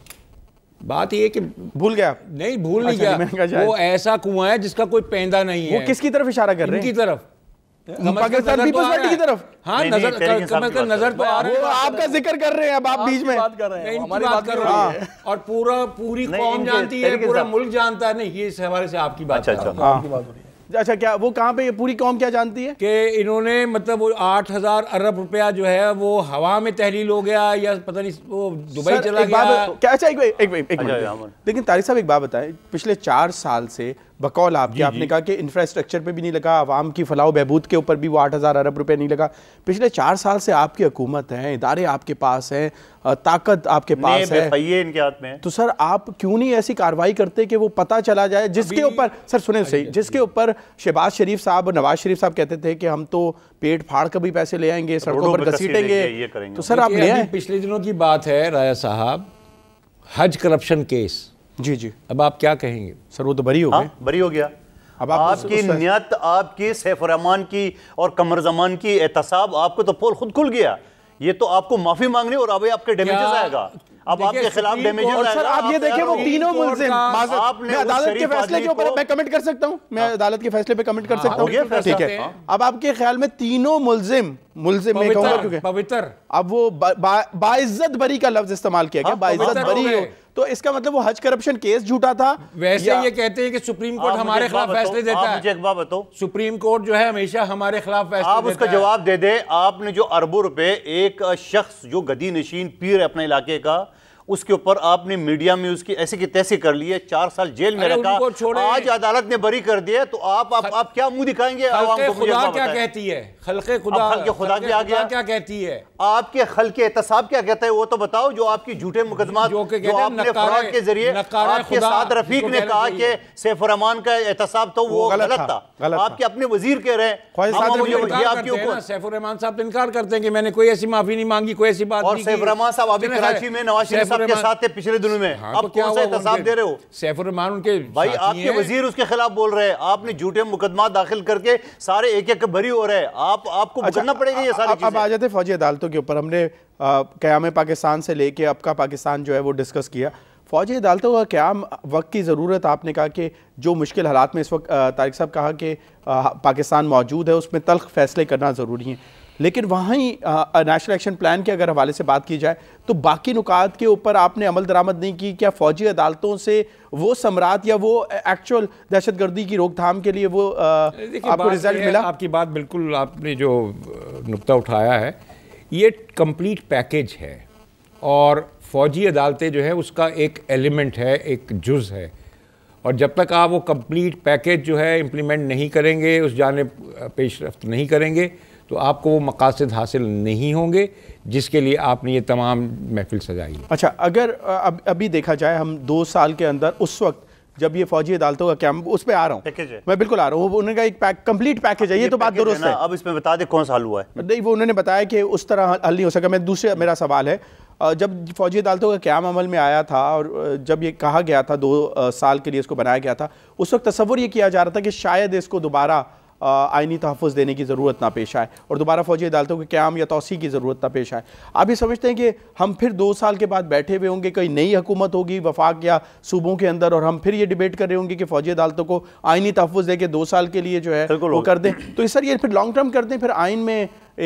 बात ये कि भूल गया आप? नहीं भूल नहीं गया, वो ऐसा कुआं है जिसका कोई पैंदा नहीं है। वो किसकी तरफ इशारा कर रहे हैं? इनकी तरफ, पाकिस्तान पीपल्स पार्टी की तरफ। हाँ, नजर तो आ रहा है। आपका जिक्र कर रहे हैं अब आप बीच में बात कर रहे हैं, हमारी बात कर रहे हैं। और पूरी कौम जानती है, पूरा मुल्क जानता है। नहीं, ये इस हवाले से आपकी बात। अच्छा, क्या वो कहाँ पे पूरी कौम क्या जानती है कि इन्होंने मतलब वो 8,000 अरब रुपया जो है वो हवा में तहलील हो गया या पता नहीं वो दुबई चला गया क्या? अच्छा एक मिनट, लेकिन तारिक साहब एक बात बताएं, पिछले 4 साल से बकौल आपने कहा कि इंफ्रास्ट्रक्चर पे भी नहीं लगा, आवाम की फलाह बहबूद के ऊपर भी वो 8,000 अरब रुपए नहीं लगा। पिछले 4 साल से आपकी हुकूमत है, इदारे आपके पास हैं, ताकत आपके पास है, इनके हाथ में। तो सर आप क्यों नहीं ऐसी कार्रवाई करते कि वो पता चला जाए जिसके ऊपर, सर सुने सही, जिसके ऊपर शहबाज शरीफ साहब और नवाज शरीफ साहब कहते थे कि हम तो पेट फाड़ कर भी पैसे ले आएंगे, सड़कों पर घसीटेंगे, तो सर आप ले आए। पिछले दिनों की बात है राजा साहब, हज करप्शन केस। जी, अब आप क्या कहेंगे? सर वो तो बरी हो गए, बरी हो गया। अब आपकी नियत, आपकी सैफ रहमान की और कमर जमान की एहतसाब, आपको तो पोल खुद खुल गया। ये तो आपको माफी मांगनी और अब आपके डैमेजेस आएगा, अब आपके खिलाफ डैमेजेस आएगा। सर आप ये देखें वो तीनों मुल्जिम, मैं अदालत के फैसले के ऊपर मैं कमेंट कर सकता हूं, मैं अदालत के फैसले पे कमेंट कर सकता हूं, ठीक है। अब आपके ख्याल में तीनों मुल्जिम मैं कहूंगा क्योंकि पवित्र, अब वो बाइज्जत बरी का लफ्ज इस्तेमाल किया गया, बाइज्जत बरी, तो इसका मतलब वो हज करप्शन केस झूठा था। वैसे ये कहते हैं कि सुप्रीम कोर्ट हमारे खिलाफ फैसले देता है। मुझे एक बात बताओ, सुप्रीम कोर्ट जो है हमेशा हमारे खिलाफ फैसले देता है। आप उसका जवाब दे दे। आपने जो अरबों रुपए एक शख्स जो गदी नशीन पीर है अपने इलाके का, उसके ऊपर आपने मीडिया में उसकी ऐसी की तैसी कर ली है, 4 साल जेल में रखा, आज अदालत ने बरी कर दिया, तो आप क्या मुंह दिखाएंगे आवाम को? खुदा क्या कहती है? खल्के खुदा भी आ गया, क्या कहती है? आपके खल्के एहतसाब क्या कहता है वो तो बताओ। जो आपकी झूठे मुकदमा जो आपने फ्रॉड के जरिए, आपके साथ रफीक ने कहा कि सैफ रहमान का एहतसाब तो वो गलत था, आपके अपने वजीर कह रहे हैं। सैफ रहमान साहब तो इनकार करते हैं कि मैंने कोई ऐसी माफी नहीं मांगी, कोई ऐसी बात नहीं की। और सैफ रहमान साहब अभी कराची में नवाज शरीफ के साथ थे पिछले दिनों में, आप कौन सा एहतसाब दे रहे हो? सैफुर रहमान उनके भाई, आपके वजीर उसके खिलाफ बोल रहे हैं, आपने झूठे मुकदमा दाखिल करके सारे एक एक बरी हो रहे हैं, आपको भुगतना पड़ेगा ये सारी चीजें। अब आ जाते फौजी अदालतों के ऊपर। हमने क़याम पाकिस्तान से लेके अब का पाकिस्तान जो है वो डिस्कस किया। फौजी अदालतों का क़याम वक्त की ज़रूरत, आपने कहा कि जो मुश्किल हालात में इस वक्त तारिक साहब कहा कि पाकिस्तान मौजूद है, उसमें तल्ख फैसले करना ज़रूरी है, लेकिन वहीं नेशनल एक्शन प्लान के अगर हवाले से बात की जाए तो बाकी नुकात के ऊपर आपने अमल दरामद नहीं की। क्या फौजी अदालतों से वो समरात या वो एक्चुअल दहशतगर्दी की रोकथाम के लिए वो आपको रिजल्ट मिला? आपकी बात बिल्कुल, आपने जो नुक्ता उठाया है ये कंप्लीट पैकेज है, और फौजी अदालतें जो है उसका एक एलिमेंट है, एक जुज़ है, और जब तक आप वो कंप्लीट पैकेज जो है इम्प्लीमेंट नहीं करेंगे, उस जानिब पेशरफ्त नहीं करेंगे, तो आपको वो मकासद हासिल नहीं होंगे जिसके लिए आपने ये तमाम महफिल सजाई है। अच्छा, अगर अभी देखा जाए हम 2 साल के अंदर, उस वक्त जब ये फौजी अदालतों का क्या, उस पर आ रहा हूँ मैं, बिल्कुल आ रहा हूँ, उन्होंने कहा एक कंप्लीट पैकेज है, ये तो बात दुरुस्त है। अब इसमें बता दे कौन सा हल हुआ है? नहीं, वो उन्होंने बताया कि उस तरह हल नहीं हो सका। मैं दूसरे, मेरा सवाल है, जब फौजी अदालतों का क़याम अमल में आया था और जब ये कहा गया था 2 साल के लिए इसको बनाया गया था, उस वक्त तसव्वुर ये किया जा रहा था कि शायद इसको दोबारा आइनी तहफ़्फ़ुज़ देने की ज़रूरत ना पेश आए और दोबारा फौजी अदालतों के क़याम या तौसी की ज़रूरत ना पेश आए। आप ये समझते हैं कि हम फिर 2 साल के बाद बैठे हुए होंगे, कोई नई हुकूमत होगी वफाक या सूबों के अंदर, और हम फिर ये डिबेट कर रहे होंगे कि फौजी अदालतों को आइनी तहफ़्फ़ुज़ दे के 2 साल के लिए जो है वो कर दें? तो सर ये फिर लॉन्ग टर्म कर दें, फिर आइन में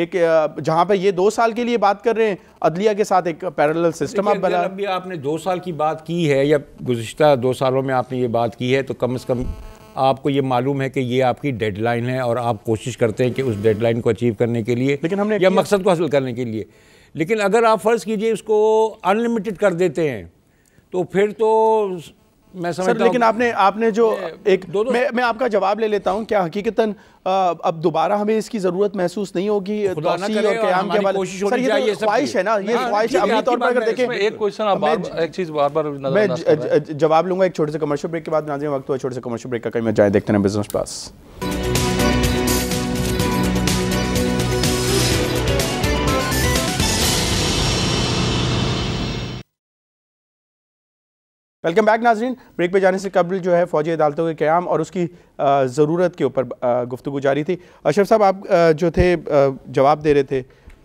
एक जहाँ पे ये 2 साल के लिए बात कर रहे हैं, अदलिया के साथ एक पैरेलल सिस्टम आप बना। अभी आपने 2 साल की बात की है या गुज़िश्ता 2 सालों में आपने ये बात की है, तो कम से कम आपको ये मालूम है कि ये आपकी डेडलाइन है और आप कोशिश करते हैं कि उस डेडलाइन को अचीव करने के लिए, लेकिन हमने या मकसद को हासिल करने के लिए, लेकिन अगर आप फ़र्ज़ कीजिए उसको अनलिमिटेड कर देते हैं तो फिर तो मैं समझता हूं। लेकिन आपने जो एक मैं आपका जवाब ले लेता हूं, क्या हकीकतन अब दोबारा हमें इसकी ज़रूरत महसूस नहीं होगी? तौसीह और क़याम के हवाले सर ये तो ख्वाहिश है ना, ये ख्वाहिश है। अपने तौर पर अगर देखें एक क्वेश्चन एक चीज़ बार मैं जवाब लूंगा एक छोटे से कमर्शियल ब्रेक के बाद। नाज़रीन वक्त हुआ छोटे से कमर्शियल ब्रेक का, कहीं मत जाए, देखते हैं बिजनेस प्लस। वेलकम बैक नाजरीन। ब्रेक पे जाने से कबल जो है फ़ौजी अदालतों के क़याम और उसकी ज़रूरत के ऊपर गुफ्तगू जारी थी। अशरफ साहब आप जो थे जवाब दे रहे थे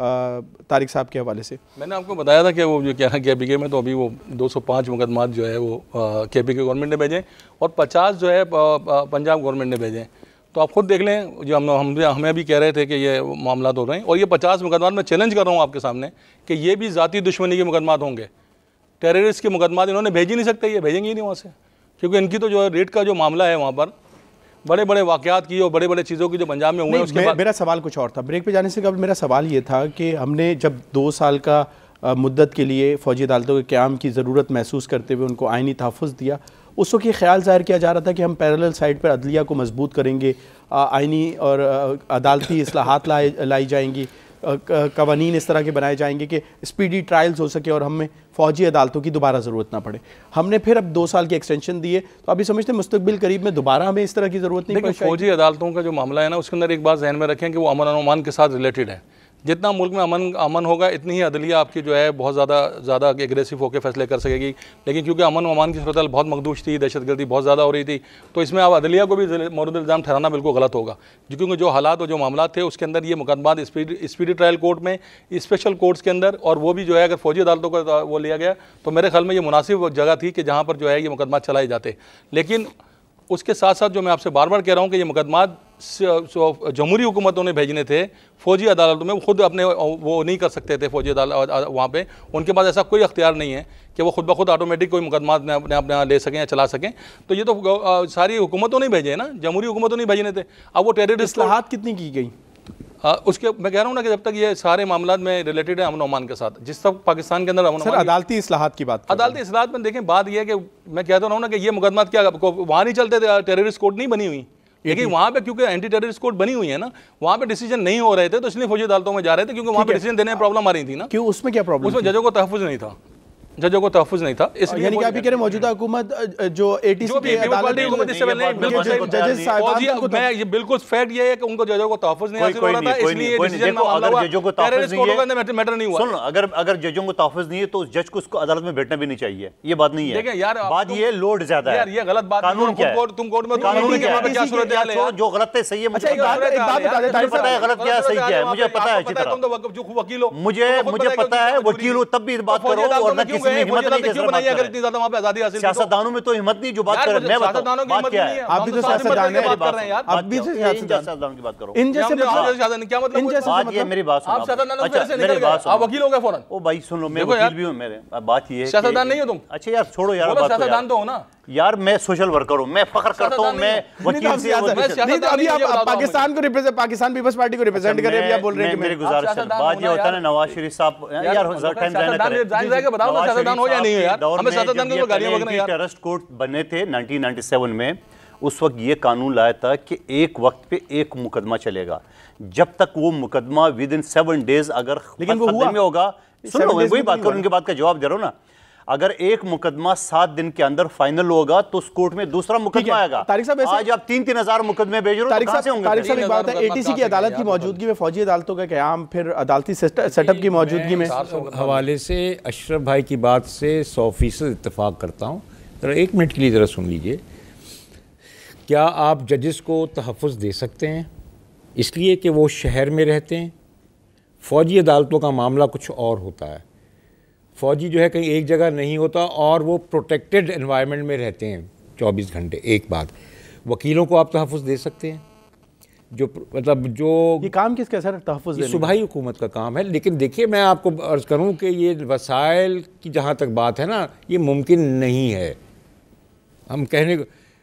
तारिक साहब के हवाले से। मैंने आपको बताया था कि वो जो क्या है KPK में तो अभी वो 205 मुकदमात जो है वो KPK गवर्नमेंट ने भेजे और 50 जो है पंजाब गवर्नमेंट ने भेजे। तो आप खुद देख लें, जो हमें भी कह रहे थे कि ये मामला हो रहे हैं और ये 50 मुकदमात मैं चैलेंज कर रहा हूँ आपके सामने कि ये भी ज़ाती दुश्मनी के मुकदमात होंगे। टेररिस्ट के मुकदमात इन्होंने भेज ही नहीं सकते, ये भेजेंगे ही नहीं वहाँ से, क्योंकि इनकी तो जो रेट का जो मामला है वहाँ पर बड़े बड़े वाक़यात की और बड़े बड़े चीज़ों की जो पंजाब में हुए हैं। उसके बाद मेरा सवाल कुछ और था। ब्रेक पे जाने से कबल मेरा सवाल ये था कि हमने जब 2 साल का मुद्दत के लिए फ़ौजी अदालतों के क़याम की ज़रूरत महसूस करते हुए उनको आइनी तहफ़्फ़ुज़ दिया, उस वक्त ये ख्याल ज़ाहिर किया जा रहा था कि हम पैरेलल साइड पर अदलिया को मजबूत करेंगे, आइनी और अदालती इस्लाहात लाई जाएंगी, कवानीन इस तरह के बनाए जाएंगे कि स्पीडी ट्रायल्स हो सके और हमें फ़ौजी अदालतों की दोबारा ज़रूरत ना पड़े। हमने फिर अब 2 साल की एक्सटेंशन दी है, तो अभी समझते हैं मुस्तकबिल करीब में दोबारा हमें इस तरह की ज़रूरत नहीं पड़ेगी। फ़ौजी अदालतों का जो मामला है ना, उसके अंदर एक बात ज़हन में रखें कि वो अमन और अमान के साथ रिलेटेड है। जितना मुल्क में अमन होगा इतनी ही अदलिया आपकी जो है बहुत ज़्यादा एग्रेसिव होकर फैसले कर सकेगी। लेकिन क्योंकि अमन व अमान की सूरत बहुत मखदूश थी, दहशतगर्दी बहुत ज़्यादा हो रही थी, तो इसमें अब अदलिया को भी मौरूद इल्ज़ाम ठहराना बिल्कुल गलत होगा, क्योंकि जो हालात और जो मामला थे उसके अंदर ये मुकदमात स्पीडी ट्रायल कोर्ट में, स्पेशल कोर्ट्स के अंदर, और वो भी जो है अगर फ़ौजी अदालतों का वो लिया गया तो मेरे ख्याल में ये मुनासिब जगह थी कि जहाँ पर जो है ये मुकदमात चलाए जाते। लेकिन उसके साथ साथ जो मैं आपसे बार बार कह रहा हूँ कि ये मुकदमात जमहूरी हुकूमतों ने भेजने थे फ़ौजी अदालतों में, वो खुद अपने वो नहीं कर सकते थे फ़ौजी अदालत वहाँ पे, उनके पास ऐसा कोई अख्तियार नहीं है कि वो खुद ब खुद ऑटोमेटिक कोई मुकदमात अपने यहाँ ले सकें या चला सकें। तो ये तो सारी हुकूमतों ने भेजे हैं ना, जमहूरी हुकूमतों ने भेजने थे। अब वो टेररिस्ट इस्लाहात कितनी की गई उसके मैं कह रहा हूँ ना कि जब तक ये सारे मामला में रिलेटेड है अमन ओमान के साथ, जिस तक पाकिस्तान के अंदर अमन अदालती इस्लाहात की बात, अदालती इस्लाहात में देखें बात यह है कि मैं कहता रहा हूँ ना कि ये मुकदमात क्या वहाँ नहीं चलते थे, टेररिस्ट कोर्ट नहीं बनी हुई, लेकिन वहाँ पे क्योंकि एंटी टेररिस्ट कोर्ट बनी हुई है ना, वहाँ पे डिसीजन नहीं हो रहे थे, तो इसलिए फौजी अदालतों में जा रहे थे, क्योंकि वहाँ पे डिसीजन देने में प्रॉब्लम आ रही थी ना। क्यों, उसमें क्या प्रॉब्लम? उसमें जजों को तहफ़्फ़ुज़ नहीं था, जजों को तहफ़्फ़ुज़ नहीं था। इसलिए यानी कि आप ये कह रहे हैं मौजूदा हुकूमत जो एटीसी की अदालत हुकूमत इससे पहले जजेस साहब, मैं ये बिल्कुल फैक्ट ये है कि उनको जजों को तहफ़्फ़ुज़ नहीं हासिल हो रहा था, इसलिए डिसीजन में मामला हुआ। जजों को तहफ़्फ़ुज़ नहीं है, मैटर नहीं हुआ। सुन, अगर जजों को तहफ़्फ़ुज़ नहीं है तो उस जज को उसको अदालत में बैठना भी नहीं चाहिए, ये बात नहीं है। देखिए यार, बात ये लोड ज्यादा है यार, ये गलत बात है। कानून क्या है? तुम कोर्ट में कानून क्या है? क्या सूरत हाल है? जो गलत है सही है, मुझे एक बात बता दें, मुझे पता है गलत क्या है सही क्या है, मुझे पता है अच्छी तरह। तुम तो जो वकील हो, मुझे पता है, वकील हो तब भी बात करो, और न किसी में हिम्मत नहीं क्यों बनाई अगर इतनी ज्यादा वहाँ पे आजादी हासिल। सियासतदानों में तो हिम्मत नहीं जो बात कर रहे हैं। मैं बताऊं बात क्या है, आप भी तो सियासतदान हैं, बात कर रहे हैं यार, आप भी सियासतदान की बात करो। इन जैसे क्या मतलब? बात ये, मेरी बात सुनो, आप सियासतदान से निकल गए, आप वकील हो गए फौरन। ओ भाई सुन लो, मैं वकील भी हूं, मेरे बात ये है सियासतदान नहीं हो तुम। अच्छा यार छोड़ो यार, बात सियासतदान तो हो ना यार, मैं सोशल वर्कर हूं, मैं फख्र करता हूं, मैं वकील से। अभी आप पाकिस्तान को रिप्रेजेंट, पाकिस्तान पीपल्स पार्टी को रिप्रेजेंट कर रहे हैं, आप बोल रहे हैं कि मेरी गुजारिश है, बात ये होता है ना नवाज शरीफ साहब यार, टाइम जाने का बताओ ना सियासतदान हो या नहीं है यार, हमें सियासतदान को गालियां बकना यार। टेररिस्ट कोर्ट बने थे 1997 में, उस वक्त ये कानून लाया था कि एक वक्त पे एक मुकदमा चलेगा, जब तक वो मुकदमा विद इन 7 डेज अगर लेकिन वो हुआ में होगा। सुन लो, वही बात करो, उनकी बात का जवाब दे रहा हूं ना। अगर एक मुकदमा 7 दिन के अंदर फाइनल होगा तो उस कोर्ट में दूसरा मुकदमा आएगा। आज आप 3-3 हजार मुकदमे भेज रहे हो, कहां से होंगे? तारिक साहब एक बात है, एटीसी की अदालत की मौजूदगी में फौजी अदालतों का क़याम, फिर अदालती सेटअप की मौजूदगी में हवाले से अशरफ भाई की बात से 100% इत्तेफाक करता हूँ। ज़रा 1 मिनट के लिए ज़रा सुन लीजिए। क्या आप जजेस को तहफ़्फ़ुज़ दे सकते हैं इसलिए कि वो शहर में रहते हैं? फ़ौजी अदालतों का मामला कुछ और होता है। फ़ौजी जो है कहीं एक जगह नहीं होता और वो प्रोटेक्टेड एनवायरनमेंट में रहते हैं 24 घंटे। एक बात, वकीलों को आप तहफ़्फ़ुज़ दे सकते हैं, जो मतलब जो ये काम किसका सर, तहफ़्फ़ुज़ देने? सूबाई हुकूमत का काम है। लेकिन देखिए, मैं आपको अर्ज़ करूं कि ये वसाइल की जहाँ तक बात है ना, ये मुमकिन नहीं है। हम कहने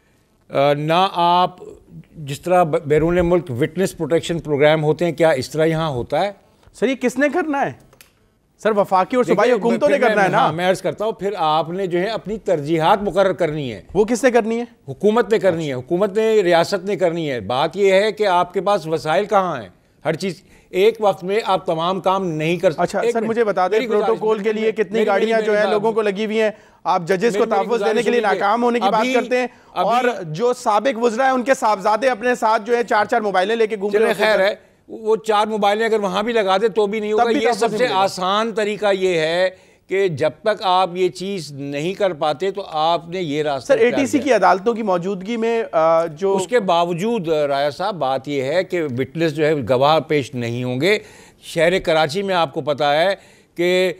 ना, आप जिस तरह बैरून मुल्क विटनेस प्रोटेक्शन प्रोग्राम होते हैं, क्या इस तरह यहाँ होता है? सर ये किसने करना है? सर वफाकी और सूबाई हुकूमतों ने करना है ना। मैं अर्ज करता हूँ, फिर आपने जो है अपनी तरजीहात मुकर्रर करनी है। वो किसने करनी है? हुकूमत ने करनी है, हुकूमत ने, रियासत ने करनी है। बात यह है कि आपके पास वसाइल कहाँ हैं? हर चीज़ एक वक्त में आप तमाम काम नहीं कर सकते। अच्छा सर मुझे बता दें प्रोटोकॉल के लिए कितनी गाड़ियां जो है लोगों को लगी हुई हैं? आप जजेस को तहफ़्फ़ुज़ देने के लिए नाकाम होने की बात करते हैं, और जो साबिक वज़रा है उनके साहबजादे अपने साथ जो है 4-4 मोबाइलें लेके घूम रहे हैं। खैर है, वो 4 मोबाइलें अगर वहां भी लगा दे तो भी नहीं होगा। ये सबसे आसान तरीका ये है कि जब तक आप ये चीज़ नहीं कर पाते तो आपने ये रास्ता। सर एटीसी की अदालतों की मौजूदगी में जो उसके बावजूद राया साहब बात ये है कि विटनेस जो है गवाह पेश नहीं होंगे। शहर कराची में आपको पता है कि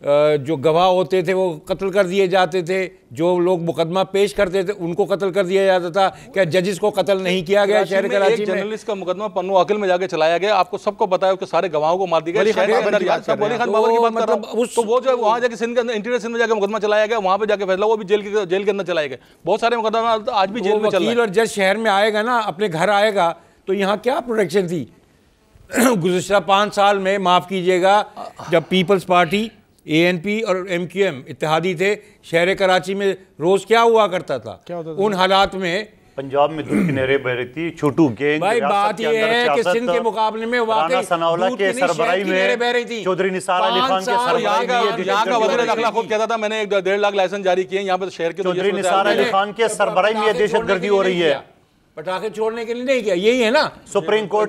जो गवाह होते थे वो कत्ल कर दिए जाते थे, जो लोग मुकदमा पेश करते थे उनको कत्ल कर दिया जाता था। क्या जजेस को कत्ल नहीं किया गया शहर कराची में? जर्नलिस्ट का मुकदमा पन्नू आकिल में जाके चलाया गया, आपको सबको पता है कि सारे गवाहों को मार दिया गया। वली खान बाबर की बात कर रहा हूं, तो वो जो वहां जाके सिंध के अंदर इंटीरियर सिंध में जाके मुकदमा चलाया गया, वहां पे जाके फैसला, वो भी जेल के अंदर चलाए गए। बहुत सारे मुकदमा आज भी जेल में चल रहे हैं। और जज शहर में आएगा ना, अपने घर आएगा, तो यहाँ क्या प्रोटेक्शन थी? गुज़िश्ता 5 साल में, माफ कीजिएगा, जब पीपल्स पार्टी, ANP और MQM इत्तेहादी थे, शहर कराची में रोज क्या हुआ करता था? उन हालात में पंजाब में दूध की नहरें बह रही थी, छोटू गैंग। भाई बात ये है कि सिंध के मुकाबले में राना सनाउल्लाह के सरबराही में चौधरी निसार अली खान के सरबराही में यहाँ का वज़ीर दाखिला खुद कहता था मैंने 1.5 लाख लाइसेंस जारी किए यहाँ पे शहर के। चौधरी निसार अली खान के सरबराही में दहशतगर्दी हो रही है, पटाखे छोड़ने के लिए नहीं किया। यही है ना सुप्रीम कोर्ट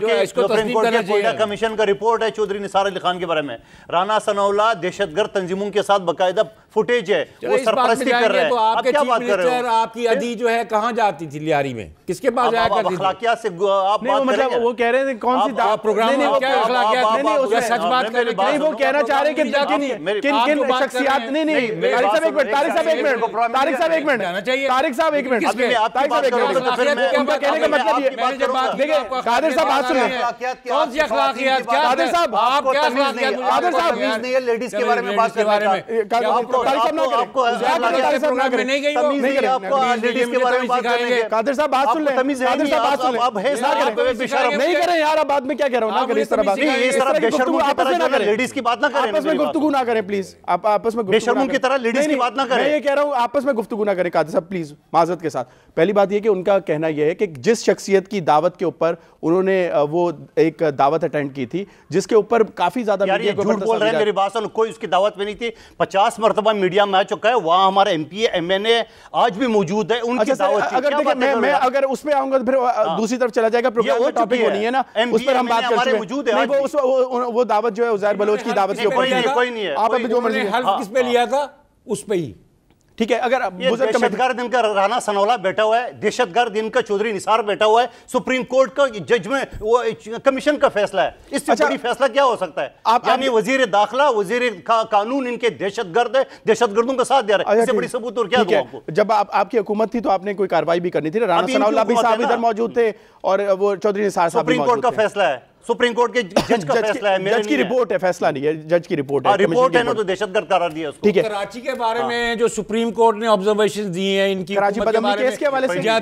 के कोयटा कमीशन का रिपोर्ट है चौधरी निसार अली खान के बारे में। राना सनाउल्लाह दहशतगर्द तंजीमों के साथ बाकायदा फुटेज है, वो सरपरस्ती कर रहे हैं। तो आपके चीफ मिनिस्टर, आपकी अदी जो है कहाँ जाती थी लियारी में? किसके पास जाया करती थी? अखलाकियात से आप बात मतलब वो कह रहे थे कौन सी प्रोग्राम में क्या अखलाकियात? नहीं सच बात कर रहे नहीं, वो कहना चाह रहे कि किन शख्सियात। नहीं नहीं तारिक साहब एक मिनट, तारिक साहब एक मिनट, तारिक साहब एक मिनट, तारिक साहब एक मिनट, कहने का मतलब ये देखिए कादिर साहब बात सुनिए। कौन सी अखलाकियात? कादिर साहब आप क्या अखलाकियात? कादिर साहब नहीं है लेडीज के बारे में बात करने का। आपको नहीं गई हो, लेडीज के बारे में बात करेंगे। कादिर साहब बात सुन ले, कादिर साहब बात सुन ले। अब है नहीं करें यार, आप बाद में क्या कह रहा हूं, ना करें इस तरह बात, इस तरह बेशर्मों की तरह लेडीज की बात ना करें, आपस में गुफ्तगू ना करें प्लीज। आप आपस में बेशर्मों की तरह लेडीज की बात ना करें। मैं ये कह रहा हूं आपस में गुफ्तगू ना करें कादिर साहब प्लीज, माजरत के साथ। पहली बात ये कि उनका कहना यह है कि जिस शख्सियत की दावत के ऊपर उन्होंने वो एक दावत अटेंड की थी जिसके ऊपर काफी ज्यादा मीडिया को झूठ बोल रहे हैं, मेरी बात सुनो, कोई उसकी दावत पे नहीं थी। 50 मरतबा मीडिया में आ चुका है, वहां हमारे MP MNA आज भी मौजूद है, उनकी दावत थी। अगर देखिए मैं अगर उस पे आऊंगा तो फिर दूसरी तरफ चला जाएगा, प्रोग्राम का टॉपिक वो नहीं है ना, उस पर हम बात कर सकते हैं। वो दावत जो है उज़ैर बलोच की दावत के ऊपर कोई नहीं है, आप अभी जो मर्जी किस पे लिया था उस पे ही ठीक है। अगर दहशतगर्द इनका राना सनाउल्लाह बैठा हुआ है, दहशतगर्द इनका चौधरी निसार बैठा हुआ है, सुप्रीम कोर्ट का जज में वो कमीशन का फैसला है, इससे बड़ी फैसला क्या हो सकता है? यानी वजीर दाखिला, वजीर कानून इनके दहशतगर्द है, दहशतगर्दों का साथ दे रहा है, इससे बड़ी सबूत और क्या दूं आपको? जब आपकी हुकूमत थी तो आपने कोई कार्रवाई भी करनी थी, राना सनाउल्लाह भी साहब इधर मौजूद थे और वो चौधरी निसार साहब सुप्रीम कोर्ट का फैसला है, सुप्रीम कोर्ट के जज का फैसला है, जज की रिपोर्ट है, फैसला नहीं है, जज की रिपोर्ट है, रिपोर्ट है ना, तो दहशतगर्द करार दिया उसको। ठीक है। कराची के बारे में जो सुप्रीम कोर्ट ने ऑब्जर्वेशन दी हैं इनकी कराची बदमनी केस के हवाले से, जहाँ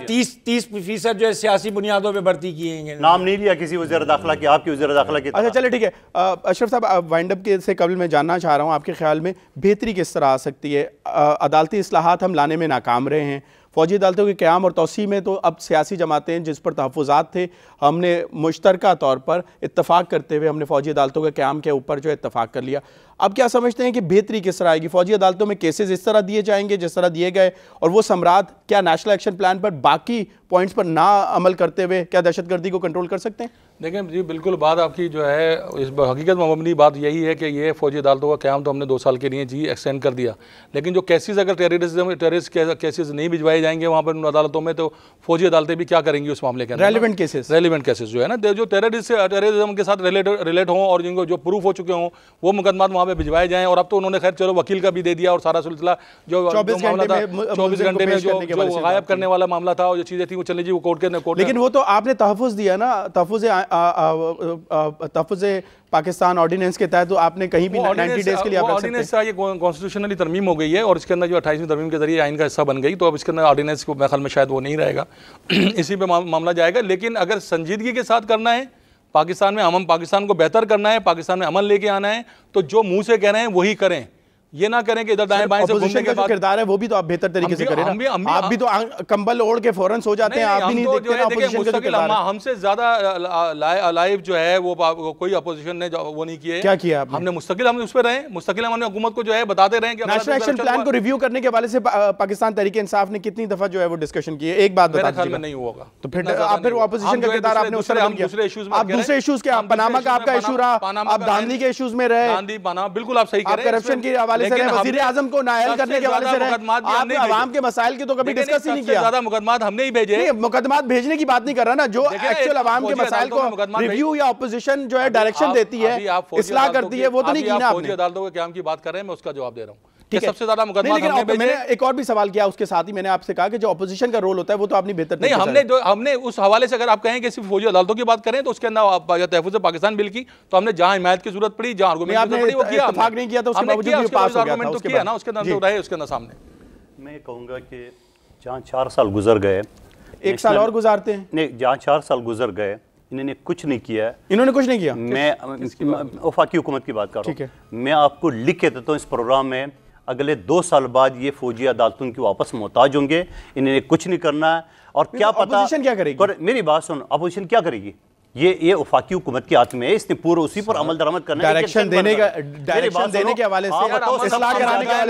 30% जो है सियासी बुनियादों पे भर्ती किए हैं, नाम नहीं लिया किसी वज़ीर दाखिला की, आपकी वज़ीर दाखिला की। अच्छा चले ठीक है। अशरफ साहब वाइंड अप के से कबल मैं जानना चाह रहा हूँ आपके ख्याल में बेहतरी किस तरह आ सकती है? अदालती इस्लाहात हम लाने में नाकाम रहे हैं, फौजी अदालतों के क़याम और तोसी में तो अब सियासी जमातें जिस पर तहफ़्फ़ुज़ात थे हमने मुश्तरका तौर पर इत्तफ़ाक़ करते हुए हमने फ़ौजी अदालतों के क़याम के ऊपर जो है इत्तफ़ाक़ कर लिया। अब क्या समझते हैं कि बेहतरी किस तरह आएगी? फ़ौजी अदालतों में केसेस इस तरह दिए जाएंगे जिस तरह दिए गए, और वो सम्राट क्या नेशनल एक्शन प्लान पर बाकी पॉइंट्स पर ना अमल करते हुए क्या दहशतगर्दी को कंट्रोल कर सकते हैं? देखें जी, बिल्कुल बात आपकी जो है इस हकीकत में मबनी बात यही है कि ये फ़ौजी अदालतों का क़याम तो हमने 2 साल के लिए जी एक्सटेंड कर दिया, लेकिन जो केसेस अगर टेररिस्ट केसेस नहीं भिजवाए जाएंगे वहाँ पर अदालतों में, तो फ़ौजी अदालतें भी क्या करेंगी उस मामले के अंदर? रेलिवेंट केसेस जो है ना, जो टेररिज्म के साथ रिलेट हों और जिनको जो प्रूफ हो चुके हों वो मुकदमा वहाँ पे भिजवाए जाएँ। और अब तो उन्होंने खैर चलो वकील का भी दे दिया और सारा सिलसिला जो 24 घंटे में जो गायब करने वाला मामला था और जो चीज़ें थी वो चले जी वो कोर्ट के। लेकिन वो तो आपने तहफ़्फ़ुज़ दिया ना, तहफ़्फ़ुज़ पाकिस्तान ऑर्डिनेंस के तहत, तो आपने कहीं भी 90 डेज के लिए आप ऑर्डिनेंस था, ये कॉन्स्टिट्यूशनली तरमीम हो गई है और इसके अंदर जो 28वीं तरमीम के जरिए आइन का हिस्सा बन गई, तो अब इसके अंदर ऑर्डिनेंस को मेरे ख्याल में शायद वो नहीं रहेगा, इसी पे मामला जाएगा। लेकिन अगर संजीदगी के साथ करना है पाकिस्तान में हम पाकिस्तान को बेहतर करना है, पाकिस्तान में अमन लेके आना है, तो जो मुंह से कह रहे हैं वही करें। ये ना करें कि इधर दाएं बाएं से घूमने के बाद किरदार है वो भी तो आप बेहतर तरीके से करें ना। आप भी तो कंबल ओढ़ के फौरन सो जाते हैं, आप भी नहीं देखते ना अपोजिशन का किरदार है। हमसे ज्यादा लाइव जो है वो कोई अपोजिशन ने वो नहीं किया है। क्या किया हमने मुस्तकिल हम उस पर रहे, मुस्तकिल हमने हुकूमत को जो है बताते रहे कि नेशनल एक्शन प्लान को रिव्यू करने के हवाले से पाकिस्तान तहरीक इंसाफ ने कितनी दफा जो है वो डिस्कशन की है? एक बात बता दीजिए। नहीं होगा तो फिर आप फिर अपोजिशन का किरदार आपने उस तरह किया। आप दूसरे इश्यूज के, पनामा का आपका इशू रहा, आप दांडी के इश्यूज में रहे, दांडी पनामा, बिल्कुल आप सही कह रहे हैं, करप्शन के हवाले से रहे, वजीर आजम को नाअहल करने के हवाले से रहे, आपने अवाम के मसाइल की तो कभी डिस्कस ही नहीं किया। ज्यादा मुकदमात हमने ही भेजे। मुकदमात भेजने की बात नहीं कर रहा ना, जो एक्चुअल अवाम के मसाइल को रिव्यू या अपोजिशन जो है डायरेक्शन देती है, इस्लाह करती है, वो तो नहीं की ना आपने। अदालतों के काम की बात कर रहे हैं, मैं उसका जवाब दे रहा हूँ। सबसे ज्यादा मुकदमा मैंने एक और भी सवाल किया उसके साथ ही, मैंने आपसे कहा कि जो अपोजिशन का रोल होता है वो तो आपने बेहतर नहीं, हमने उस हवाले से अगर आप कहें कि सिर्फ फौजी अदालतों की बात करें तो उसके अंदर तहफुज़ पाकिस्तान बिल की तो हमने जहां हिमायत की जरूरत पड़ी, जहां आर्गुमेंट की जरूरत पड़ी, वो किया। इत्तेफाक नहीं किया तो उसके बावजूद भी पास हो गया था, उसके ना उसके अंदर रहे उसके अंदर सामने। मैं कहूँगा कि जहाँ 4 साल गुजर गए, 1 साल और गुजारते हैं। नहीं, जहाँ 4 साल गुजर गए इन्होंने कुछ नहीं किया है। इन्होंने कुछ नहीं किया। मैं वफाकी हुकूमत की बात कर रहा हूँ। मैं आपको लिख के देता हूँ इस प्रोग्राम में, अगले 2 साल बाद ये फौजी अदालतों की वापस मोहताज होंगे, इन्हें कुछ नहीं करना है। और क्या पता अपोजिशन क्या करेगी? मेरी बात सुन, अपोजिशन क्या करेगी? ये वफाकी हुकूमत के हाथ में है, इसने पूरा उसी पर अमल दरामद करना है, डायरेक्शन देने के हवाले से, इस्लाह कराने के हवाले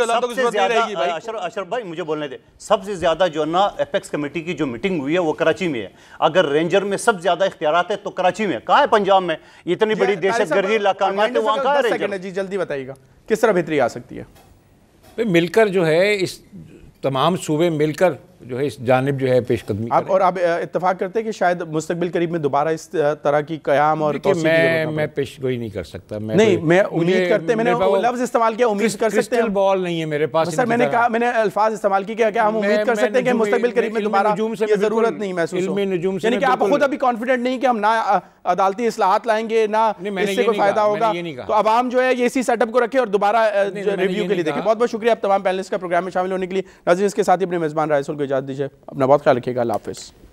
से। अशरफ भाई मुझे बोलने दे, सबसे ज्यादा जो ना एपेक्स कमेटी की जो मीटिंग हुई है वो कराची में है। अगर रेंजर में सबसे ज्यादा इख्तियारात है तो कराची में, कहाँ है पंजाब में? इतनी बड़ी दहशतगर्दी लाकानियत है, वहाँ कहाँ है रेंजर? जी जल्दी बताइएगा किस तरह बेहतरी आ सकती है? मिलकर जो है इस तमाम सूबे मिलकर जो है इस जानिब जो है पेशकदमी आप और आप इत्तेफाक करते हैं कि शायद मुस्तकबिल करीब में दोबारा इस तरह की क़याम और मैं पेशगोई नहीं कर सकता। मैं उम्मीद करते, मैंने लफ्ज़ इस्तेमाल किया उम्मीद कर सकते हैं, बॉल नहीं है मेरे पास। सर मैंने कहा, मैंने अल्फाज इस्तेमाल किए, क्या हम उम्मीद कर सकते हैं कि मुस्तकबिल करीब में दोबारा ये ज़रूरत नहीं महसूस हो? यानी कि आप खुद अभी कॉन्फिडेंट नहीं कि हम ना अदालती इस्लाहात लाएंगे ना इससे कोई फायदा होगा, तो अवाम जो है ये इसी सेटअप को रखे और दोबारा रिव्यू के लिए देखें। बहुत बहुत शुक्रिया आप तमाम पैनलिस्ट का प्रोग्राम में शामिल होने के लिए। नाज़रीन इसके साथ ही अपने मेज़बान रायसुल को इजाज़त दीजिए। अपना बहुत ख्याल रखिएगा। अल्लाह हाफ़िज़।